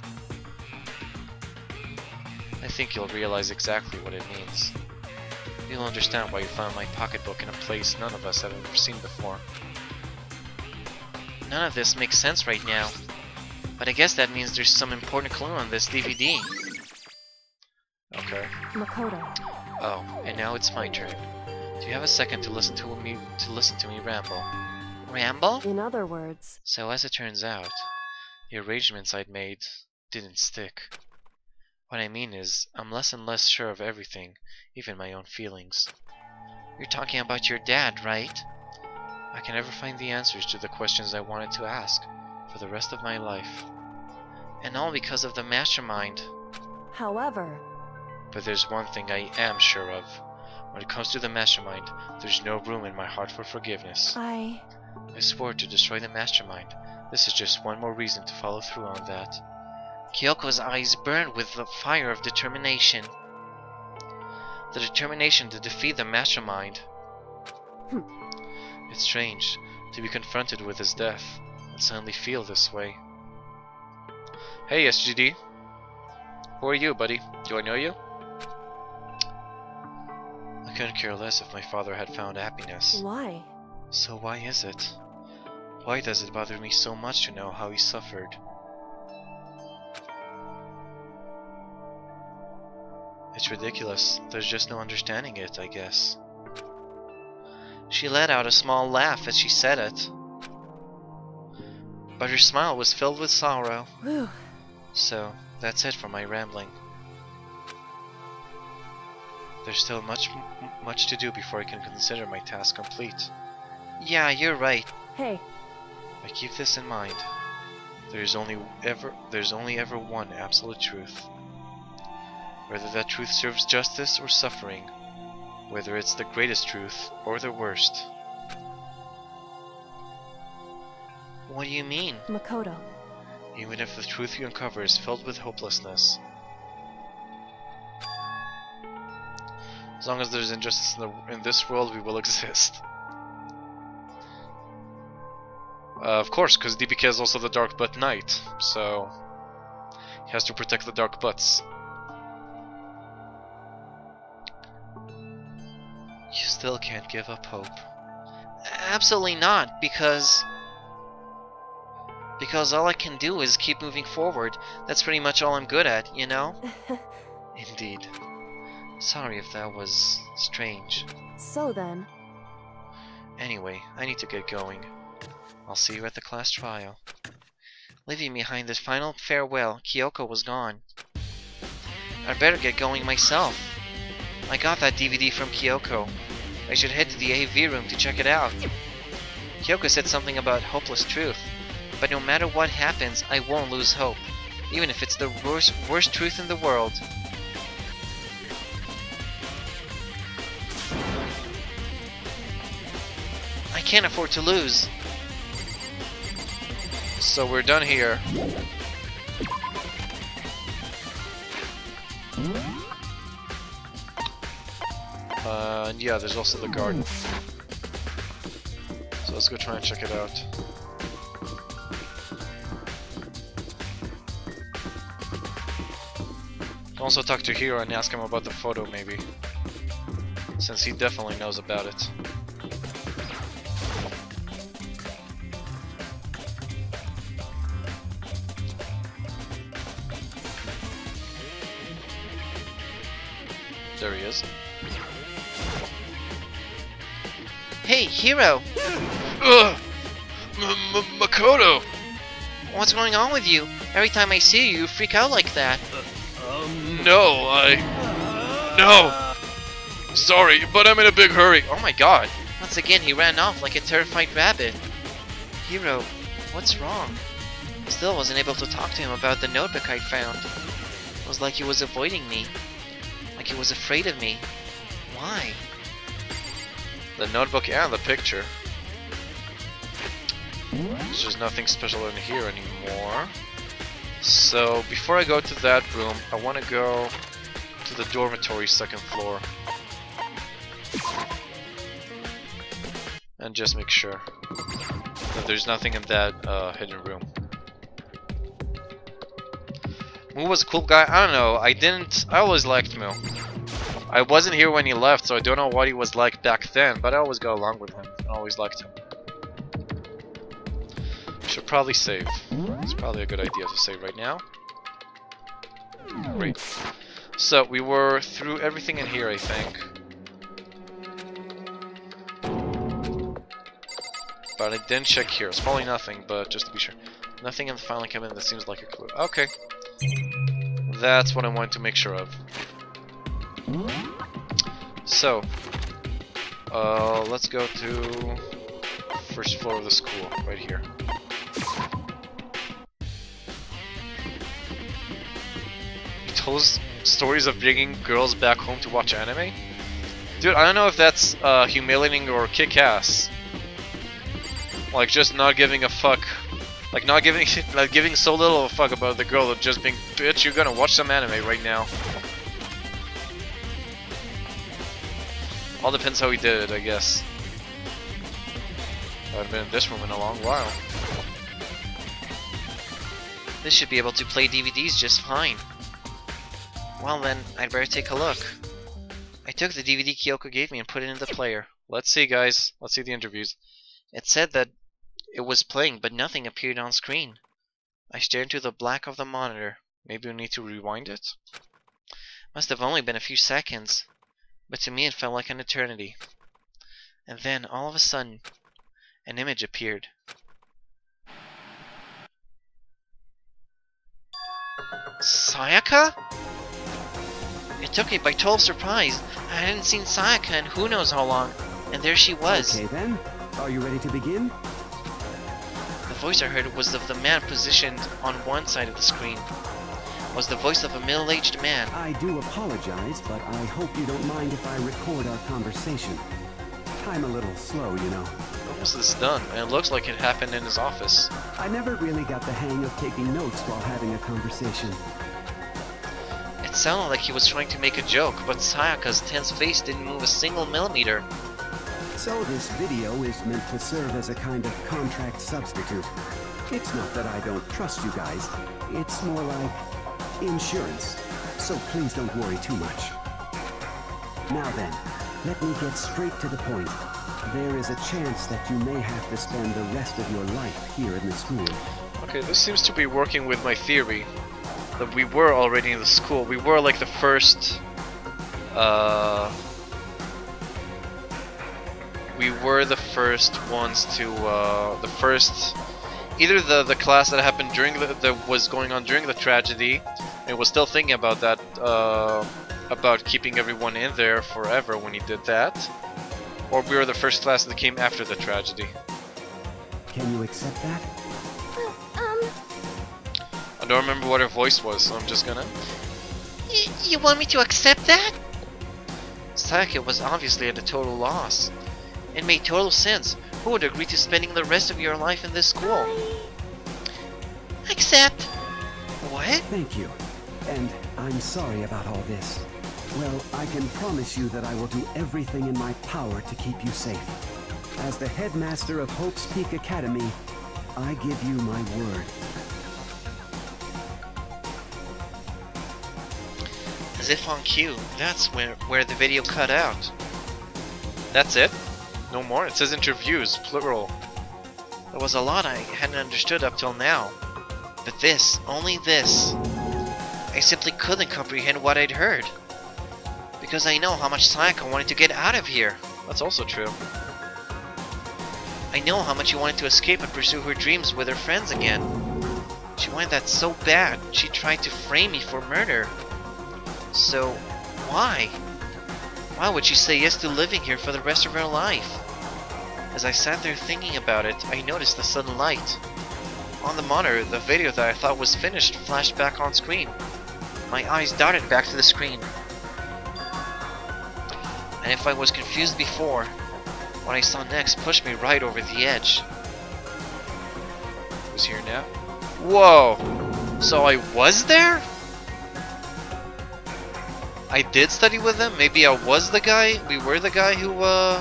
I think you'll realize exactly what it means. You'll understand why you found my pocketbook in a place none of us have ever seen before. None of this makes sense right now. But I guess that means there's some important clue on this DVD. Okay. Makoto, Oh, and now it's my turn. Do you have a second to listen to me ramble? Ramble? in other words, So as it turns out, the arrangements I'd made didn't stick. What I mean is, I'm less and less sure of everything, even my own feelings. You're talking about your dad, right? I can never find the answers to the questions I wanted to ask for the rest of my life. And all because of the mastermind. however, But there's one thing I am sure of. When it comes to the mastermind, there's no room in my heart for forgiveness. I swore to destroy the mastermind. This is just one more reason to follow through on that. Kyoko's eyes burned with the fire of determination. The determination to defeat the mastermind. It's strange to be confronted with his death and suddenly feel this way. Hey SGD. Who are you, buddy? Do I know you? I couldn't care less if my father had found happiness. why? So why is it? Why does it bother me so much to know how he suffered? It's ridiculous. There's just no understanding it, I guess. She let out a small laugh as she said it. But her smile was filled with sorrow. Whew. So, that's it for my rambling. There's still much to do before I can consider my task complete. Yeah, you're right. Hey, I keep this in mind. There's only ever one absolute truth. Whether that truth serves justice or suffering, whether it's the greatest truth or the worst. What do you mean? Makoto, Even if the truth you uncover is filled with hopelessness. As long as there's injustice in this world, we will exist. Of course, because DPK is also the Dark Butt Knight, so he has to protect the Dark Butts. You still can't give up hope. Absolutely not, because all I can do is keep moving forward. That's pretty much all I'm good at, you know? Indeed. Sorry if that was strange. So then, Anyway, I need to get going. I'll see you at the class trial. Leaving behind this final farewell, Kyoko was gone. I'd better get going myself. I got that DVD from Kyoko. I should head to the AV room to check it out. Kyoko said something about hopeless truth, but no matter what happens, I won't lose hope, even if it's the worst truth in the world. I can't afford to lose. So we're done here. And yeah, there's also the garden. So let's go try and check it out. Also talk to Hiro and ask him about the photo maybe, since he definitely knows about it. There he is. Hey, Hiro! Ugh! Makoto! What's going on with you? Every time I see you, you freak out like that. No, No! Sorry, but I'm in a big hurry. Oh my god. Once again, he ran off like a terrified rabbit. Hiro, what's wrong? Still wasn't able to talk to him about the notebook I'd found. It was like he was avoiding me. Like he was afraid of me. Why? The notebook and the picture. There's just nothing special in here anymore. So, before I go to that room, I want to go to the dormitory 2nd floor. And just make sure that there's nothing in that hidden room. Mu was a cool guy. I don't know. I always liked Mu. I wasn't here when he left, so I don't know what he was like back then, but I always got along with him. I always liked him. Should probably save. It's probably a good idea to save right now. Great. So, we were through everything in here, I think. But I didn't check here. It's probably nothing, but just to be sure. Nothing in the filing cabinet that seems like a clue. Okay. That's what I wanted to make sure of. So, let's go to 1st floor of the school, right here. He told us stories of bringing girls back home to watch anime? Dude, I don't know if that's humiliating or kick-ass. Like, just not giving a fuck. Like, not giving like giving so little of a fuck about the girl, of just being, bitch, you're gonna watch some anime right now. All depends how he did it, I guess. I've been in this room in a long while. This should be able to play DVDs just fine. Well then, I'd better take a look. I took the DVD Kyoko gave me and put it in the player. Let's see, guys. Let's see the interviews. It said that it was playing, but nothing appeared on screen. I stared into the black of the monitor. Maybe we need to rewind it? Must have only been a few seconds, but to me it felt like an eternity. And then, all of a sudden, an image appeared. Sayaka? It took me by total surprise. I hadn't seen Sayaka in who knows how long, and there she was. Okay then, are you ready to begin? The voice I heard was of the man positioned on one side of the screen. It was the voice of a middle-aged man. I do apologize, but I hope you don't mind if I record our conversation. I'm a little slow, you know. When was this done? And it looks like it happened in his office. I never really got the hang of taking notes while having a conversation. It sounded like he was trying to make a joke, but Sayaka's tense face didn't move a single millimeter. So this video is meant to serve as a kind of contract substitute. It's not that I don't trust you guys. It's more like insurance. So please don't worry too much. Now then, let me get straight to the point. There is a chance that you may have to spend the rest of your life here in the school. Okay, this seems to be working with my theory that we were already in the school. We were like the first we were the first ones to either the class that happened during that was going on during the tragedy and was still thinking about that about keeping everyone in there forever when he did that, or we were the first class that came after the tragedy. Can you accept that? I don't remember what her voice was, so I'm just gonna. You want me to accept that? Sayaka was obviously at a total loss. It made total sense. Who would agree to spending the rest of your life in this school? Accept. What? Thank you. And I'm sorry about all this. Well, I can promise you that I will do everything in my power to keep you safe. As the headmaster of Hope's Peak Academy, I give you my word. As if on cue, that's where the video cut out. That's it? No more? It says interviews, plural. There was a lot I hadn't understood up till now. But this, only this, I simply couldn't comprehend what I'd heard. Because I know how much Sayaka wanted to get out of here. That's also true. I know how much she wanted to escape and pursue her dreams with her friends again. She wanted that so bad, she tried to frame me for murder. So, why? Why would she say yes to living here for the rest of her life? As I sat there thinking about it, I noticed the sudden light. On the monitor, the video that I thought was finished flashed back on screen. My eyes darted back to the screen. And if I was confused before, what I saw next pushed me right over the edge. Who's here now? Whoa! So I was there? I did study with them? Maybe I was the guy? We were the guy who,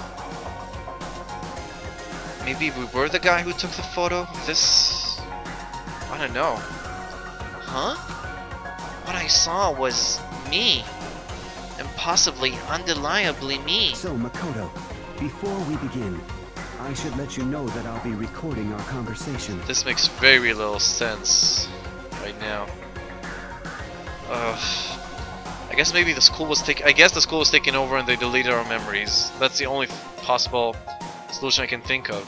maybe we were the guy who took the photo? This... I don't know. Huh? What I saw was me. And possibly, undeniably me. So, Makoto, before we begin, I should let you know that I'll be recording our conversation. This makes very little sense right now. I guess maybe the school was taking. I guess the school was taken over and they deleted our memories. That's the only possible solution I can think of.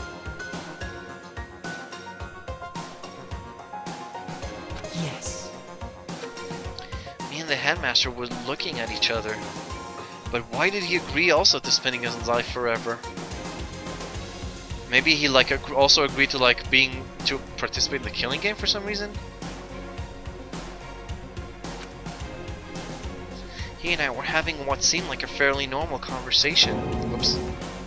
Yes. Me and the headmaster were looking at each other. But why did he agree also to spending his life forever? Maybe he also agreed to to participate in the killing game for some reason. He and I were having what seemed like a fairly normal conversation. Whoops.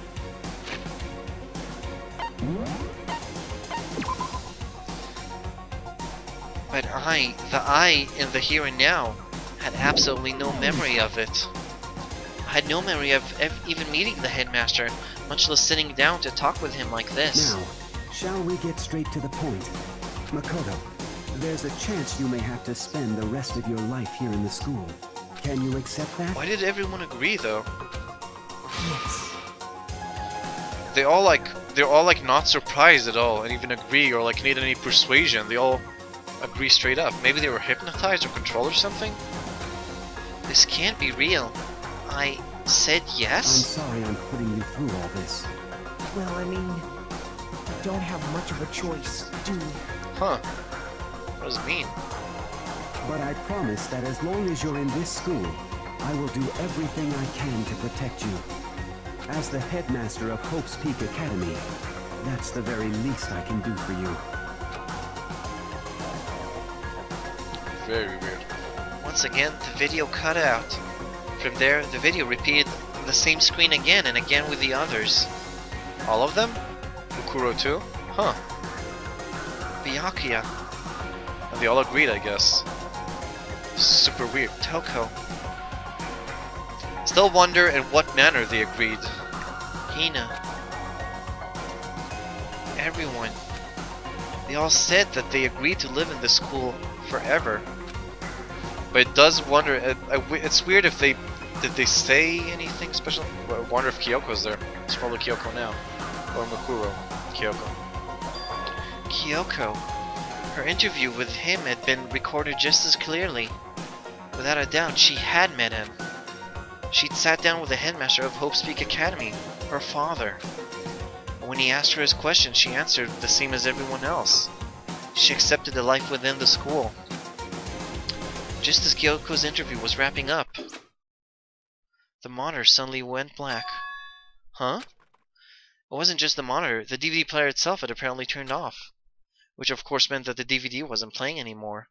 But the I in the here and now, had absolutely no memory of it. I had no memory of even meeting the headmaster, much less sitting down to talk with him like this. Now, shall we get straight to the point? Makoto, there's a chance you may have to spend the rest of your life here in the school. Can you accept that? Why did everyone agree though? Yes. They're all not surprised at all and even agree or need any persuasion. They all agree straight up. Maybe they were hypnotized or controlled or something? This can't be real. I said I'm yes? sorry I'm putting you through all this. Well, I mean, we don't have much of a choice, do we? Huh. What does it mean? But I promise that as long as you're in this school, I will do everything I can to protect you. As the headmaster of Hope's Peak Academy, that's the very least I can do for you. Very weird. Once again, the video cut out. From there, the video repeated the same screen again and again with the others. All of them? Mukuro too? Huh. Byakuya, And they all agreed, I guess. Super weird. Toko, Still wonder in what manner they agreed. Hina, everyone. They all said that they agreed to live in this school forever. But it does wonder. It's weird if they did they say anything special. I wonder if Kyoko's there. It's probably Kyoko now, or Mukuro. Kyoko. Kyoko. Her interview with him had been recorded just as clearly. Without a doubt, she had met him. She'd sat down with the headmaster of Hope's Peak Academy, her father. When he asked her his question, she answered the same as everyone else. She accepted the life within the school. Just as Gyoko's interview was wrapping up, the monitor suddenly went black. Huh? It wasn't just the monitor, the DVD player itself had apparently turned off. Which of course meant that the DVD wasn't playing anymore.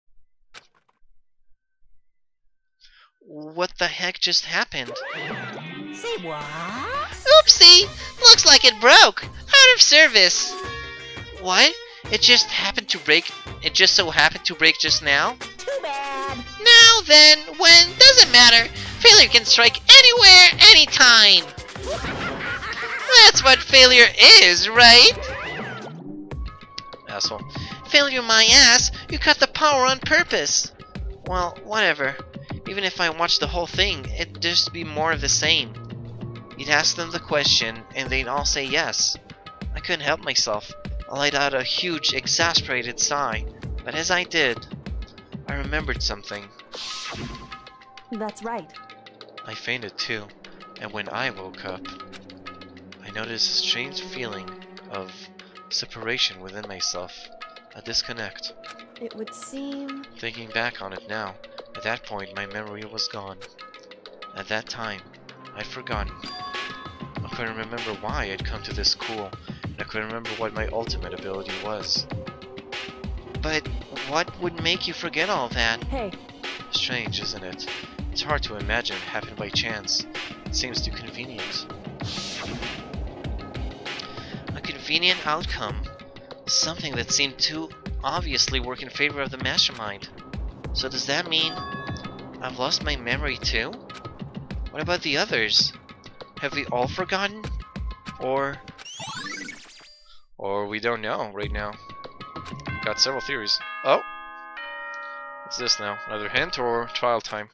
What the heck just happened? Say what? Oopsie! Looks like it broke. Out of service. What? It just happened to break. It just so happened to break just now? Too bad. Now then, when, doesn't matter. Failure can strike anywhere, anytime. That's what failure is, right? Asshole. Failure my ass, you cut the power on purpose. Well, whatever. Even if I watched the whole thing, it'd just be more of the same. You'd ask them the question, and they'd all say yes. I couldn't help myself. I let out a huge, exasperated sigh. But as I did, I remembered something. That's right. I fainted too, and when I woke up, I noticed a strange feeling of separation within myself, a disconnect. It would seem... Thinking back on it now, at that point my memory was gone. At that time, I'd forgotten. I couldn't remember why I'd come to this school, and I couldn't remember what my ultimate ability was. But what would make you forget all that? Hey, Strange, isn't it? It's hard to imagine it happened by chance. It seems too convenient. A convenient outcome. Something that seemed to obviously work in favor of the mastermind. So does that mean I've lost my memory too? What about the others? Have we all forgotten? Or we don't know right now. Got several theories. Oh! What's this now? Another hint or trial time?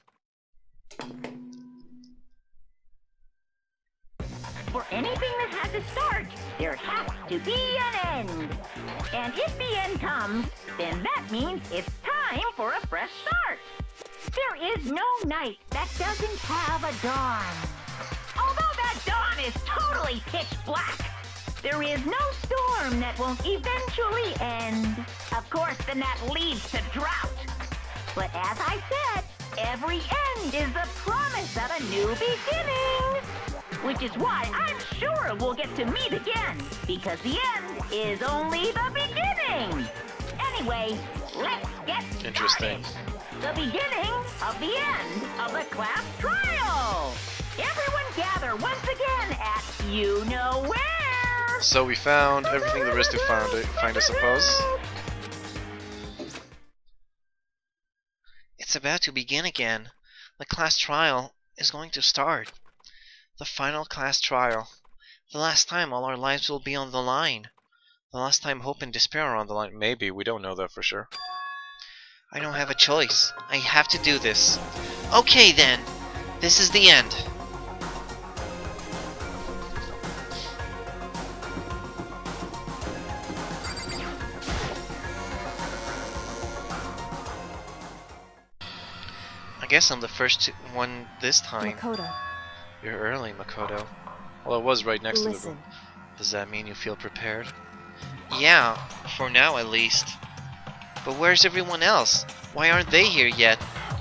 For anything that has a start, there has to be an end. And if the end comes, then that means it's time for a fresh start. There is no night that doesn't have a dawn. Although that dawn is totally pitch black, there is no storm that won't eventually end. Of course, then that leads to drought. But as I said, every end is the promise of a new beginning. Which is why I'm sure we'll get to meet again, because the end is only the beginning. Anyway, let's get started. Interesting. The beginning of the end of the class trial. Everyone gather once again at you-know-where. So we found everything there is to find, I suppose. It's about to begin again. The class trial is going to start. The final class trial. The last time all our lives will be on the line. The last time hope and despair are on the line. Maybe, we don't know that for sure. I don't have a choice. I have to do this. Okay then. This is the end. I guess I'm the first one this time. Makoto, You're early, Makoto. Well, it was right next to the listen. room. Does that mean you feel prepared? Yeah, for now at least. But where's everyone else? Why aren't they here yet?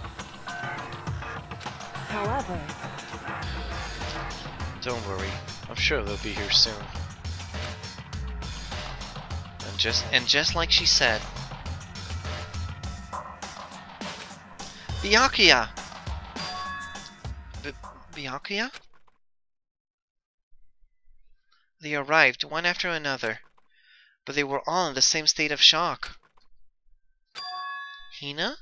However, Don't worry, I'm sure they'll be here soon. And just like she said, Byakuya! Byakuya? They arrived one after another, but they were all in the same state of shock. Hina?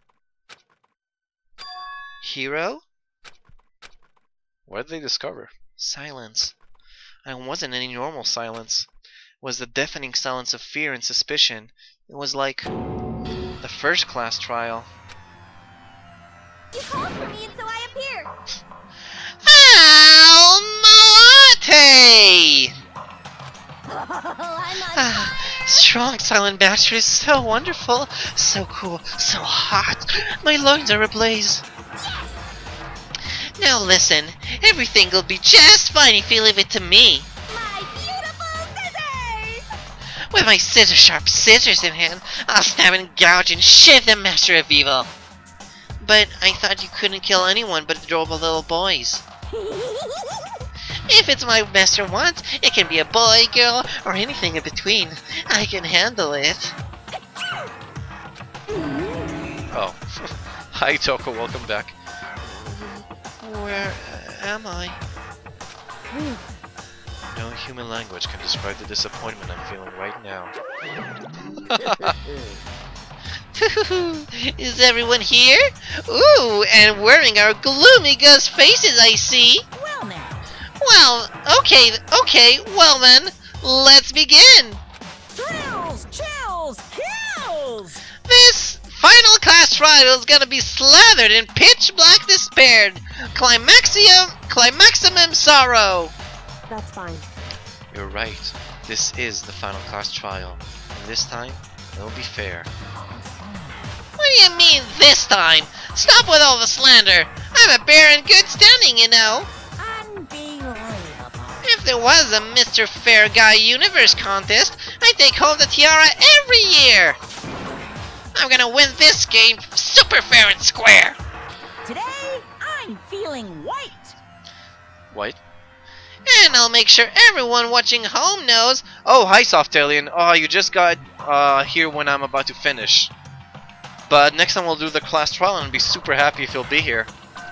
Hiro? What did they discover? Silence. And it wasn't any normal silence. It was the deafening silence of fear and suspicion. It was like the first class trial. You called for me and so I appeared. Almate! I'm on Strong silent bastard is so wonderful, so cool, so hot. My lungs are ablaze. Now listen, everything will be just fine if you leave it to me. My beautiful scissors! With my scissor-sharp scissors in hand, I'll stab and gouge and shave the master of evil. But I thought you couldn't kill anyone but adorable little boys. If it's my master wants, it can be a boy, girl, or anything in between. I can handle it. Oh. Hi, Toko. Welcome back. Where am I? No human language can describe the disappointment I'm feeling right now. Is everyone here? Ooh, and wearing our gloomy ghost faces, I see. Well now. Well, okay, well then, let's begin. Thrills, chills, kills! This final class trial is gonna be slathered in pitch black despair. Climaximum sorrow. That's fine. You're right. This is the final class trial. And this time, it'll be fair. What do you mean this time? Stop with all the slander. I'm a bear in good standing, you know. Unbelievable. If there was a Mr. Fair Guy Universe contest, I'd take home the tiara every year. I'm gonna win this game super fair and square. Today, I'm feeling white. White? And I'll make sure everyone watching home knows. Oh, hi, Soft Alien. Oh, you just got here when I'm about to finish. But next time we'll do the class trial and be super happy if you'll be here.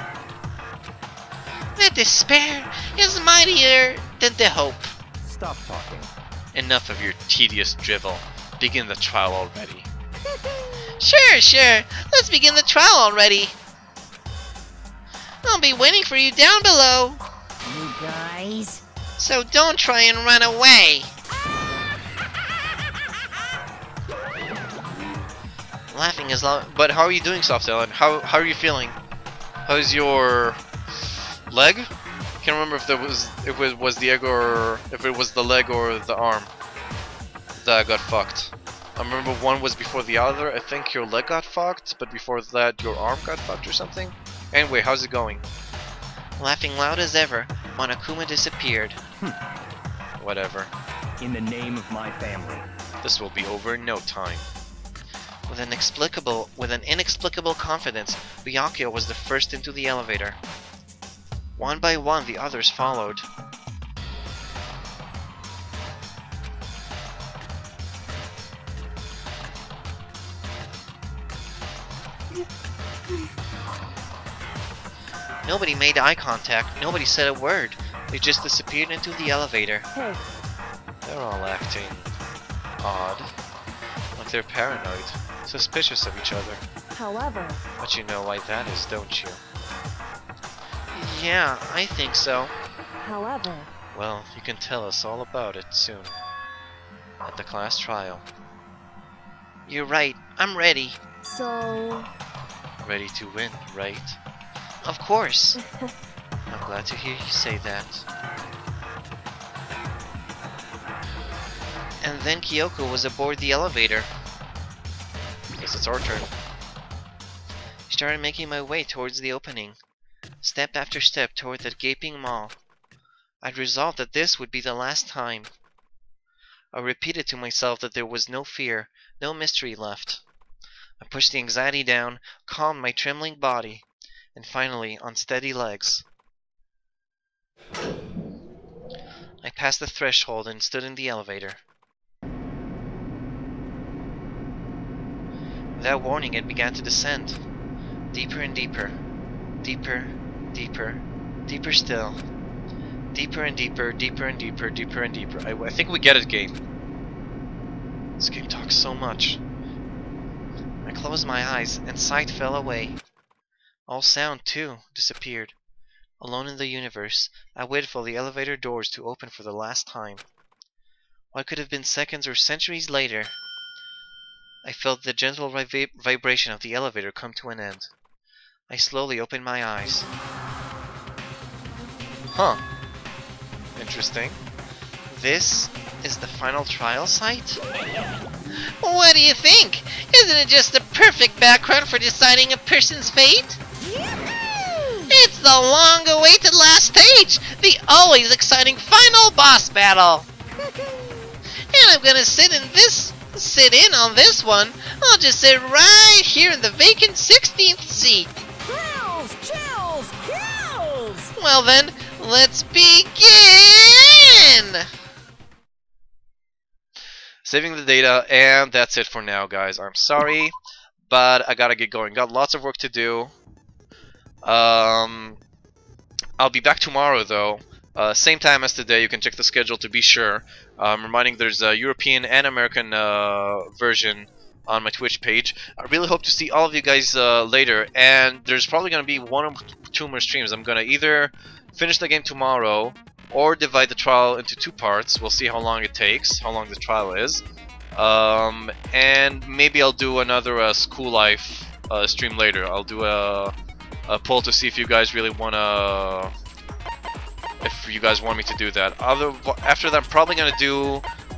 The despair is mightier than the hope. Stop talking. Enough of your tedious drivel. Begin the trial already. Sure. Let's begin the trial already. I'll be waiting for you down below. You guys. So don't try and run away. Laughing is loud. But how are you doing, Soft Alien? How are you feeling? How's your leg? Can't remember if it was the egg or if it was the leg or the arm that got fucked. I remember one was before the other. I think your leg got fucked, but before that your arm got fucked or something. Anyway, how's it going? Laughing loud as ever, Monokuma disappeared. Whatever. In the name of my family. This will be over in no time. With an inexplicable confidence, Ryakyo was the first into the elevator. One by one, the others followed. Nobody made eye contact, nobody said a word. They just disappeared into the elevator. Hey, They're all acting odd. Like they're paranoid, suspicious of each other. however, But you know why that is, don't you? Yeah, I think so. however, Well, you can tell us all about it soon. At the class trial. You're right, I'm ready. so... Ready to win, right? Of course. I'm glad to hear you say that. And then Kyoko was aboard the elevator. Guess it's our turn. I started making my way towards the opening, step after step toward that gaping maw. I'd resolved that this would be the last time. I repeated to myself that there was no fear, no mystery left. I pushed the anxiety down, calmed my trembling body, and finally, on steady legs, I passed the threshold and stood in the elevator. Without warning, it began to descend. Deeper and deeper. Deeper, deeper, deeper still. Deeper and deeper, deeper and deeper, deeper and deeper. I think we get it, game. This game talks so much. I closed my eyes, and sight fell away. All sound, too, disappeared. Alone in the universe, I waited for the elevator doors to open for the last time. What could have been seconds or centuries later? I felt the gentle vibration of the elevator come to an end. I slowly opened my eyes. Huh. Interesting. This is the final trial site? What do you think? Isn't it just the perfect background for deciding a person's fate? It's the long-awaited last stage! The always exciting final boss battle! And I'm gonna sit in on this one. I'll just sit right here in the vacant 16th seat. Chills! Chills! Chills! Well then, let's begin! Saving the data, and that's it for now, guys. I'm sorry, but I gotta get going. Got lots of work to do. I'll be back tomorrow, though. Same time as today. You can check the schedule to be sure. Reminding there's a European and American version on my Twitch page. I really hope to see all of you guys later, and there's probably gonna be 1 or 2 more streams. I'm gonna either finish the game tomorrow or divide the trial into 2 parts. We'll see how long it takes, how long the trial is. And maybe I'll do another School Life stream later. I'll do a poll to see if you guys really wanna, if you guys want me to do that. After that, I'm probably gonna do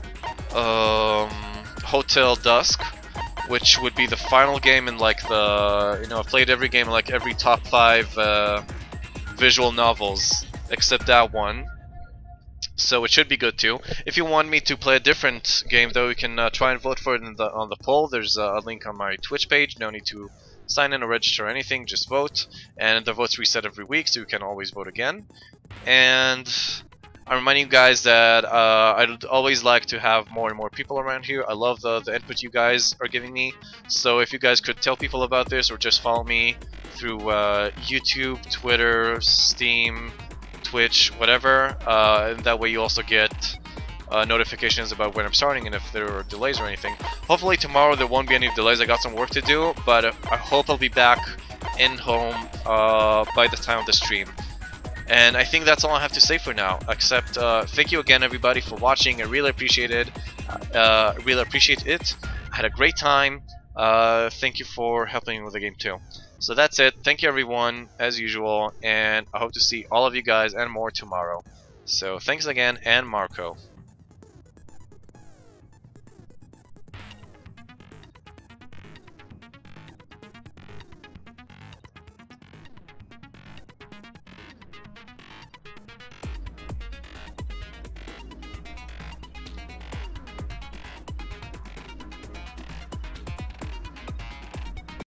Hotel Dusk, which would be the final game in like the, you know, I've played every game in like every top 5 visual novels except that one. So it should be good too. If you want me to play a different game, though, you can try and vote for it on the poll. There's a link on my Twitch page. No need to sign in or register or anything. Just vote, and the votes reset every week, so you can always vote again. And I'm reminding you guys that I'd always like to have more and more people around here. I love the input you guys are giving me. So if you guys could tell people about this, or just follow me through YouTube, Twitter, Steam, Twitch, whatever, and that way you also get notifications about when I'm starting and if there are delays or anything. Hopefully tomorrow there won't be any delays. I got some work to do, but I hope I'll be back in home by the time of the stream. And I think that's all I have to say for now, except thank you again, everybody, for watching. I really appreciate it. I had a great time. Thank you for helping me with the game too. So that's it. Thank you, everyone, as usual, and I hope to see all of you guys and more tomorrow. So thanks again, and Marco.